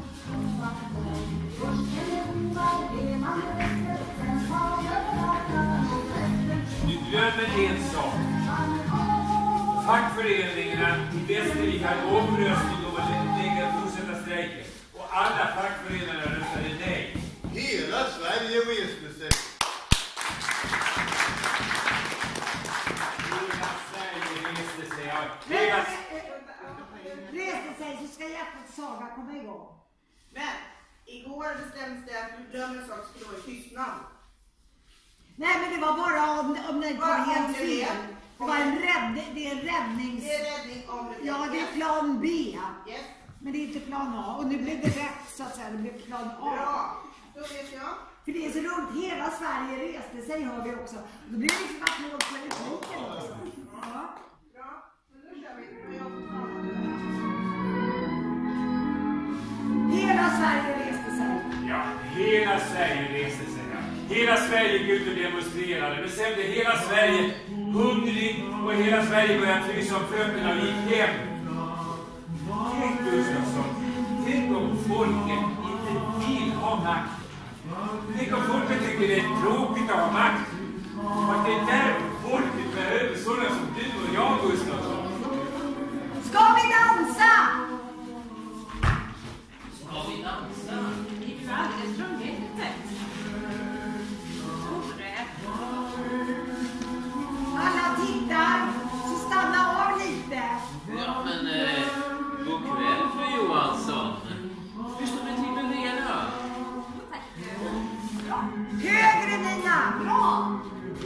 Du glömmer en sak. Fackföreningarna i Västervik hade omröstning om att fortsätta strejken. Och alla fackföreningarna röstade nej. Hela Sverige reste sig. Reste sig så ska hjärtats saga komma igång. Men igår bestämdes det att du glömmer en sak skulle vara i tystnad. Nej, men det var bara om det inte var helt fel. Det var en räddnings... Det är räddning om det. Ja, det är plan B. Yes. Men det är inte plan A. Och nu blev det rätt så att säga. Det blev plan A. Bra. Då vet jag. För det är så roligt. Hela Sverige reste sig, hör vi också. Då blir det liksom att något på repliken också. Ja. Bra. Men då kör vi. Hela Sverige reste sig. Ja, hela Sverige reste sig. Hela Sverige gick ut och demonstrerade. Men sen blev hela Sverige hungrig och hela Sverige började frysa om fötterna och gick hem. Tänk, Gustafsson. Tänk om folket inte vill ha makt. Tänk om folket tycker det är tråkigt att ha makt. Och att det är där folket behöver sådana som du och jag, Gustafsson. Ska vi dansa? Ska vi dansa? Det är ju alldeles från vettet. Alla tittar, så stanna av lite. Ja, men god kväll, fru Johansson. Hur står det till med Lena? Högre, Nina! Bra!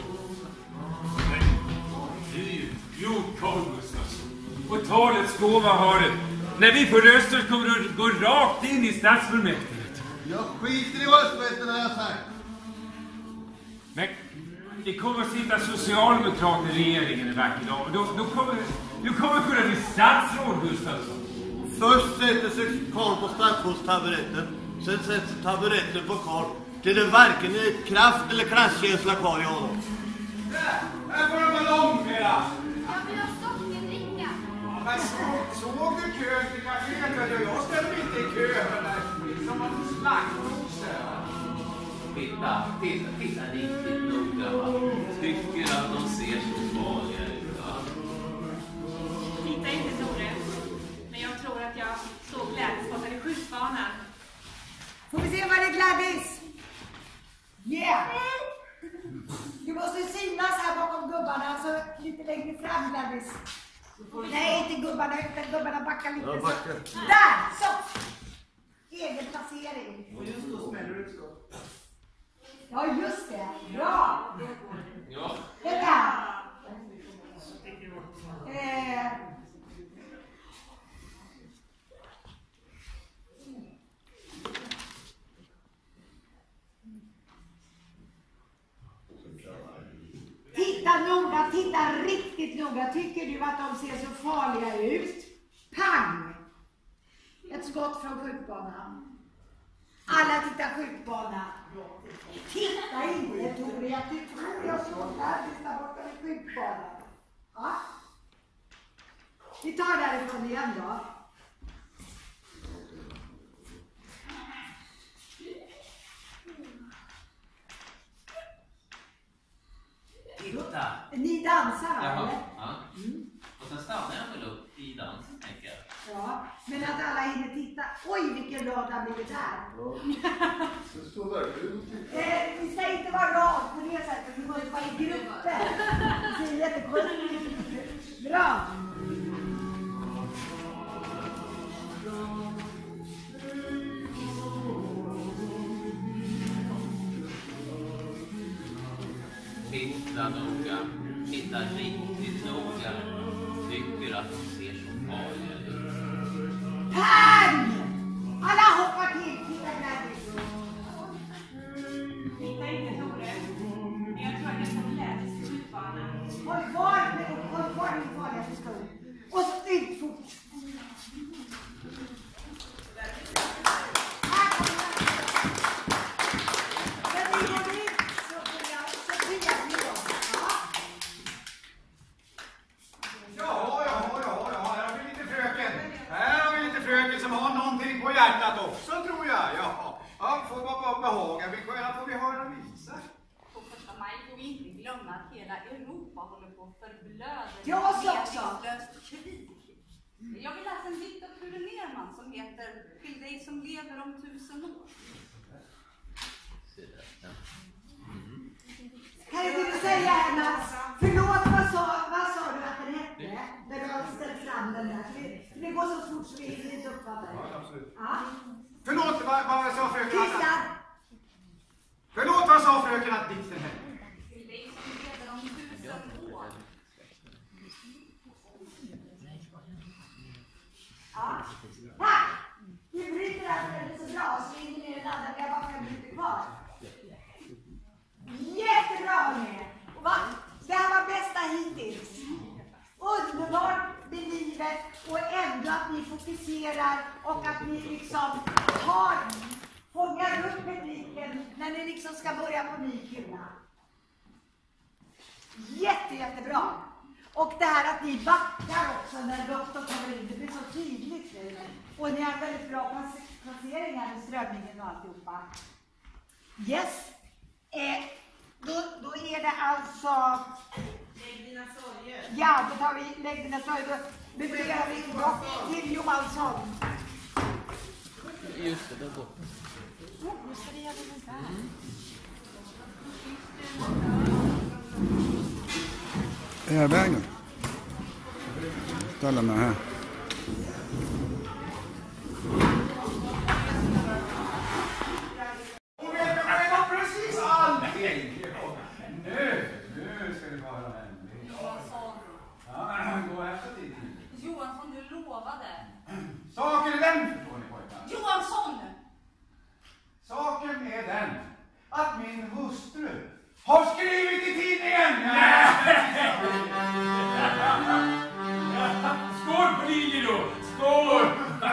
Du är ju klok, Carl Gustafsson. Och talets gåva har det. När vi får röster kommer du gå rakt in i stadsfullmäktige. Jag skiter i rösträtten har jag sagt. Men det kommer att sitta socialdemokrater i regeringen en vacker dag. Du kommer kunna bli statsråd, Gustafsson. Först sätter sig Karl på statsrådstaburetten. Sen sätter taburetten på Karl. Till det varken är kraft eller klasskänsla kvar i honom. Här får de ballong, Mera. Jag vill ha sockerdricka. Ja, men såg du kön till kaféet? Jag ställer mig inte i kö. Som en slaktose. Titta riktigt noga, va? Tycker att de ser så farliga ut, va? Titta inte, Tore. Men jag tror att jag såg lätt Får vi se vad det är, Gladys? Yeah! Du måste synas här bakom gubbarna, alltså lite längre fram, Gladys. Nej, inte gubbarna, utan gubbarna backar lite. Jag backar. Så. Där, så! Egen placering. Och just då smäller du ett skott. Ja, just det. Bra! Ja. Vänta! Titta noga, titta riktigt noga. Tycker du att de ser så farliga ut? Pang! Ett skott från skjutbanan. Alla tittar skjutbana. Titta inte, Toria. Du tror jag står där. Titta borta vid skjutbanan. Ja. Vi tar därifrån igen då. Titta! Ni dansar, Jaha, eller? ja. Och sen stannar jag väl upp i dansen, tänker jag. Ja, men att alla hinner titta. Oj, vilken rad det har blivit här. Ja. Det står verkligen. Vi ska inte vara rad på det sättet. Vi måste vara i grupper. Det är jättekonstigt. Bra. Titta noga. Titta riktigt noga. Tycker att de ser så farliga ut. Pang! Alla hoppar till. Titta Gladys. Titta inte Tore. Men jag tror att det är lätt i skjutbanan. Håll kvar din farligaste skuld. Och så ut fort. Hjärtat också, tror jag. Ja, får bara behaga. Vi får vi höra visa. På 1 maj får vi inte glömma att hela Europa håller på att förblöda. Jag också. Krig. Jag vill läsa en dikt av Ture Nerman som heter Till dig som lever om 1000 år. Kan du säga Anna, förlåt, vad sa du att den hette? När du har ställt fram den där. Det går så fort så vi inte uppfattar det. Ja, absolut. Ja. Förlåt, vad sa fröken? Tystnad! Förlåt, vad sa fröken att dikten hette? Till dig som lever om 1000 år. Ja. Tack! Vi bryter det här så bra så vi hinner ner den andra. Vi har bara 5 minuter kvar. Jättebra med! Det här var bästa hittills. Underbart med livet och ändå att ni fokuserar och att ni liksom fångar upp publiken när ni liksom ska börja på ny kula. Jättebra! Och det här att ni backar också när doktorn kommer in, det blir så tydligt nu. Och ni har väldigt bra placeringar med strömningen och alltihopa. Yes! Då är det alltså... Lägg dina sorger. Ja, då tar vi lägg dina sorger. Då betyder vi bort till Johansson. Just det, där borta. Nu ska vi göra det här. Är jag vägen? Ställa mig här. Precis allting. Nu ska det vara en. Ja, gå efter tiden. Johansson, du lovade. Saken är den, förstår ni pojkar. Johansson! Saken är den att min hustru har skrivit i tidningen. Skål på linje då! Skål!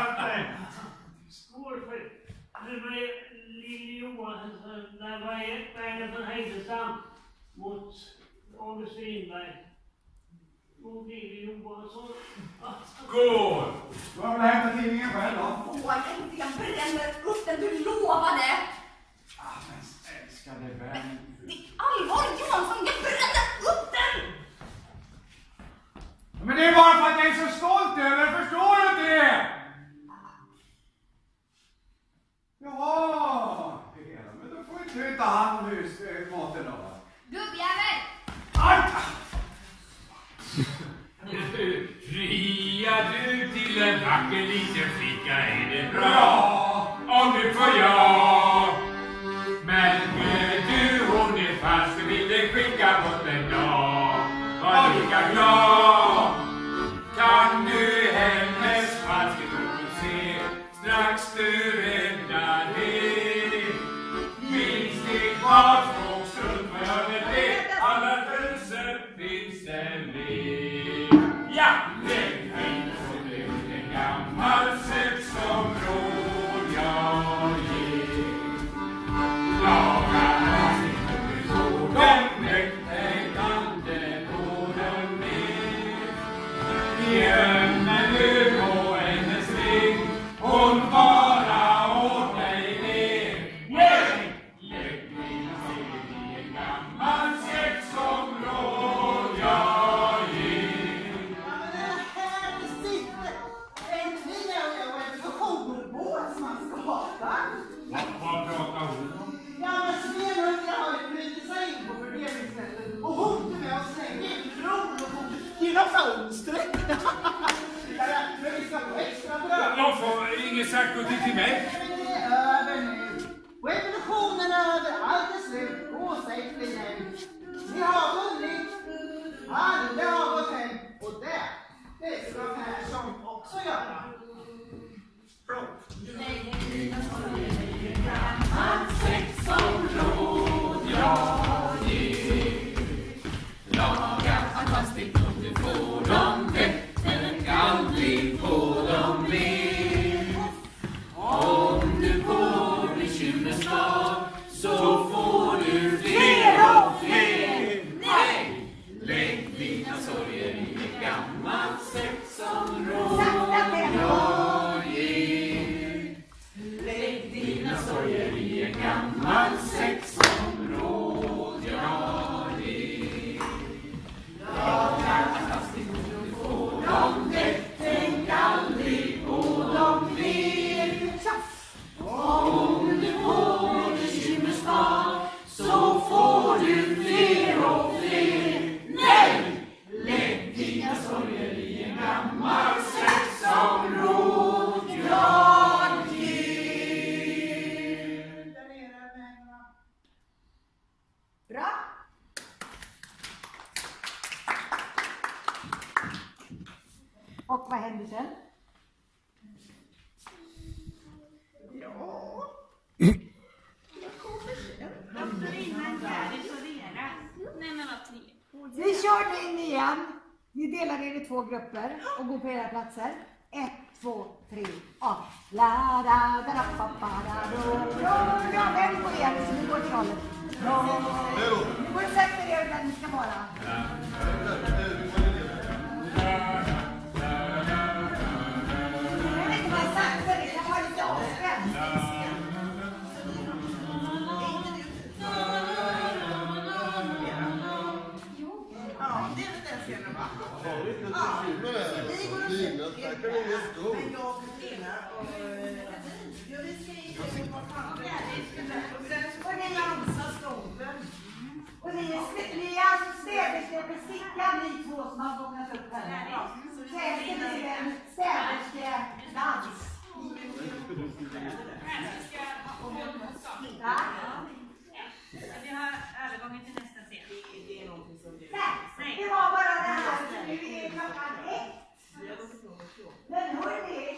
Skål för Lille Johansson. Där var Bergen från Heidestam mot August Strindberg. Och Lille Johansson. Skål! Du har väl hämtat tidningen själv då? Åh, jag bränner upp den, du lovade! Men älskade vän. Det är allvar, Johansson, jag bränner upp den! Men det är bara för att jag är så stolt över, förstår du inte det? Jaha! ta hand om husmaten då? Gubbjävel! Fria du till en vacker liten flicka är det bra om du får ja. Men du hon är fast och vill dig skicka bort en dag. Var lika glad. Kan du hennes falske ord se strax du räddar det. Minns ditt matfångstrund vad jag med det. Alla pulser finns det med. Ja! Lägg in och lägg en gammal sexområd jag ger. Lagarna sitter på dem, väckande på dem med. Gömmer du på hennes ring, hon bara åt dig ner. Lägg in och lägg en gammal sexområd jag ger. Vad pratar hon om? Ja, men Sven har ju brutit sig in på fördelningsnämnden och hotar med att slänga in kronor genom fönstret. Men vi ska få extra bröd. De får inget sagt någonting till mig. Men det är över nu. Revolutionen är över. Allt är slut. Gå säg fri hem. Ni har vunnit. Alla har gått hem. Och det ska Persson också göra. Sexområd jag ger. Laga fantastiskt om du får dem rätt, men aldrig får dem mer. Om du får bekymmerslag så får du fler och fler. Nej, lägg dina sorger i ett gammalt sexområd jag ger. Lägg dina sorger i ett gammalt sexområd jag ger. Laga fantastiskt om du får dem rätt, tänk aldrig på dem mer. Om du får bekymmerslag så får du fler och fler. Nej, lägg dina sorger i en gammal sexområd jag ger. Bra. Och vad händer sen? Ja. Vi kör nu in igen. Ni delar er i 2 grupper och går på era platser. 1, 2, 3, och la da da da pa pa da do do. Ja, vänd på igen så ni går till hållet. Nu går och sätter er där ni ska vara. Jag vet inte vad jag sagt, det kan vara lite avspänt. Ja, det är den scenen va? Ja, vi går och sätter er. Men jag och Kristina och vi ska in på och ni dansar stolen. Och ni är alltså städerska med stickan, ni 2 som har fångat upp här. Sen blir det en städerska-dans. Vi har övergången till nästa scen. Nej, det var bara det här. Nu är klockan 1. Men hörni,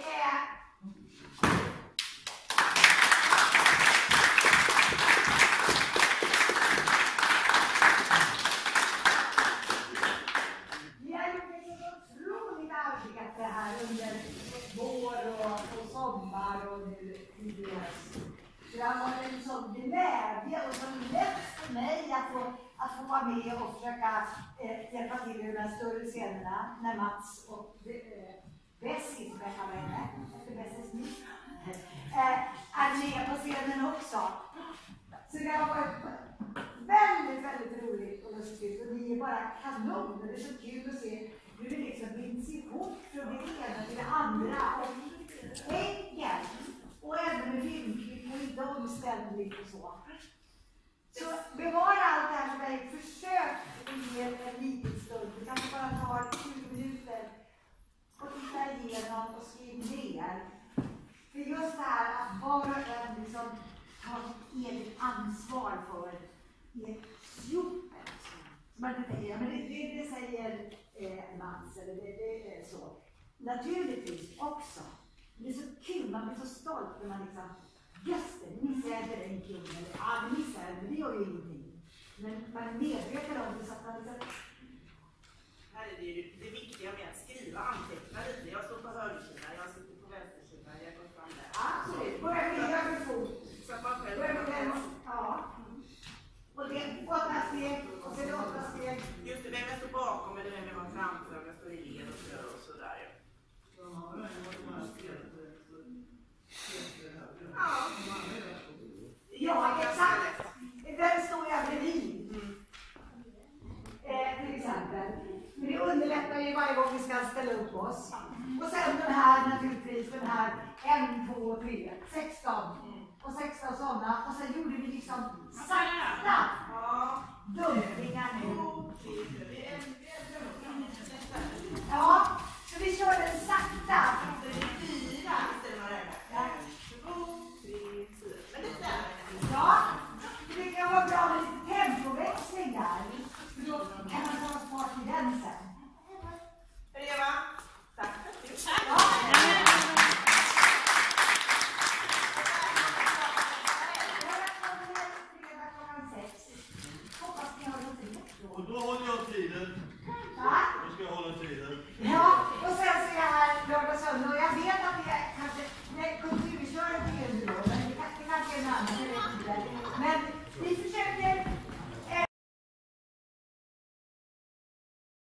vi har gjort ett otroligt arbete här under vår och sommar och nu i höst. Det har varit en sån glädje och sån lätt för mig att få vara med och försöka hjälpa till i de här större scenerna när Mats och Bessie, som jag kallar henne, efter Bessies nyss, är med på scenen också. Så det har varit väldigt, väldigt roligt och lustigt och ni är bara kanon. Det är så kul att se hur det liksom binds ihop från det ena till det andra. Och enkelt. Och även med filmklipp och inte omständligt och så. Så bevara allt det här som jag försökt ge en liten stund. Vi kanske bara tar 20 minuter och titta igenom och skriva ner. För just det här att var och en liksom tar sitt eget ansvar för jobbet. Man inte tänker, ja, men det säger Mats, eller det är så. Naturligtvis också. Det är så kul, man blir så stolt när man liksom, just det missade jag en kul, eller ja, det missade jag, men det gör ju ingenting. Men man är medveten om det så att man liksom... Här är det viktiga med att skriva, anteckna lite. Jag står på högersidan, jag sitter på vänstersidan, jag går fram där. Absolut, börja med höger fot. Så att man själv ja. Och det är 8 steg, och sen 8 steg. Just det, vem jag står bakom eller vem jag har framför, om jag står i led och sådär. Ja, exakt. Den står jag bredvid. Till exempel. Men det underlättar ju varje gång vi ska ställa upp oss. Och sen den här naturligtvis, den här 1, 2, 3, 16. Och 16 sådana. Och sen gjorde vi liksom sakta dumpningar nu. Ja, så vi kör den sakta. Ja, det kan vara bra med lite tempoväxling där. Då kan man ta oss bort till den sen. Eva, tack. Ja. Och då håller jag tiden. Då ska jag hålla tiden. Ja, och sen så är jag här lördag söndag och jag vet att det är kanske kulturköret är en bra, men det kanske är en annan, jag vet inte.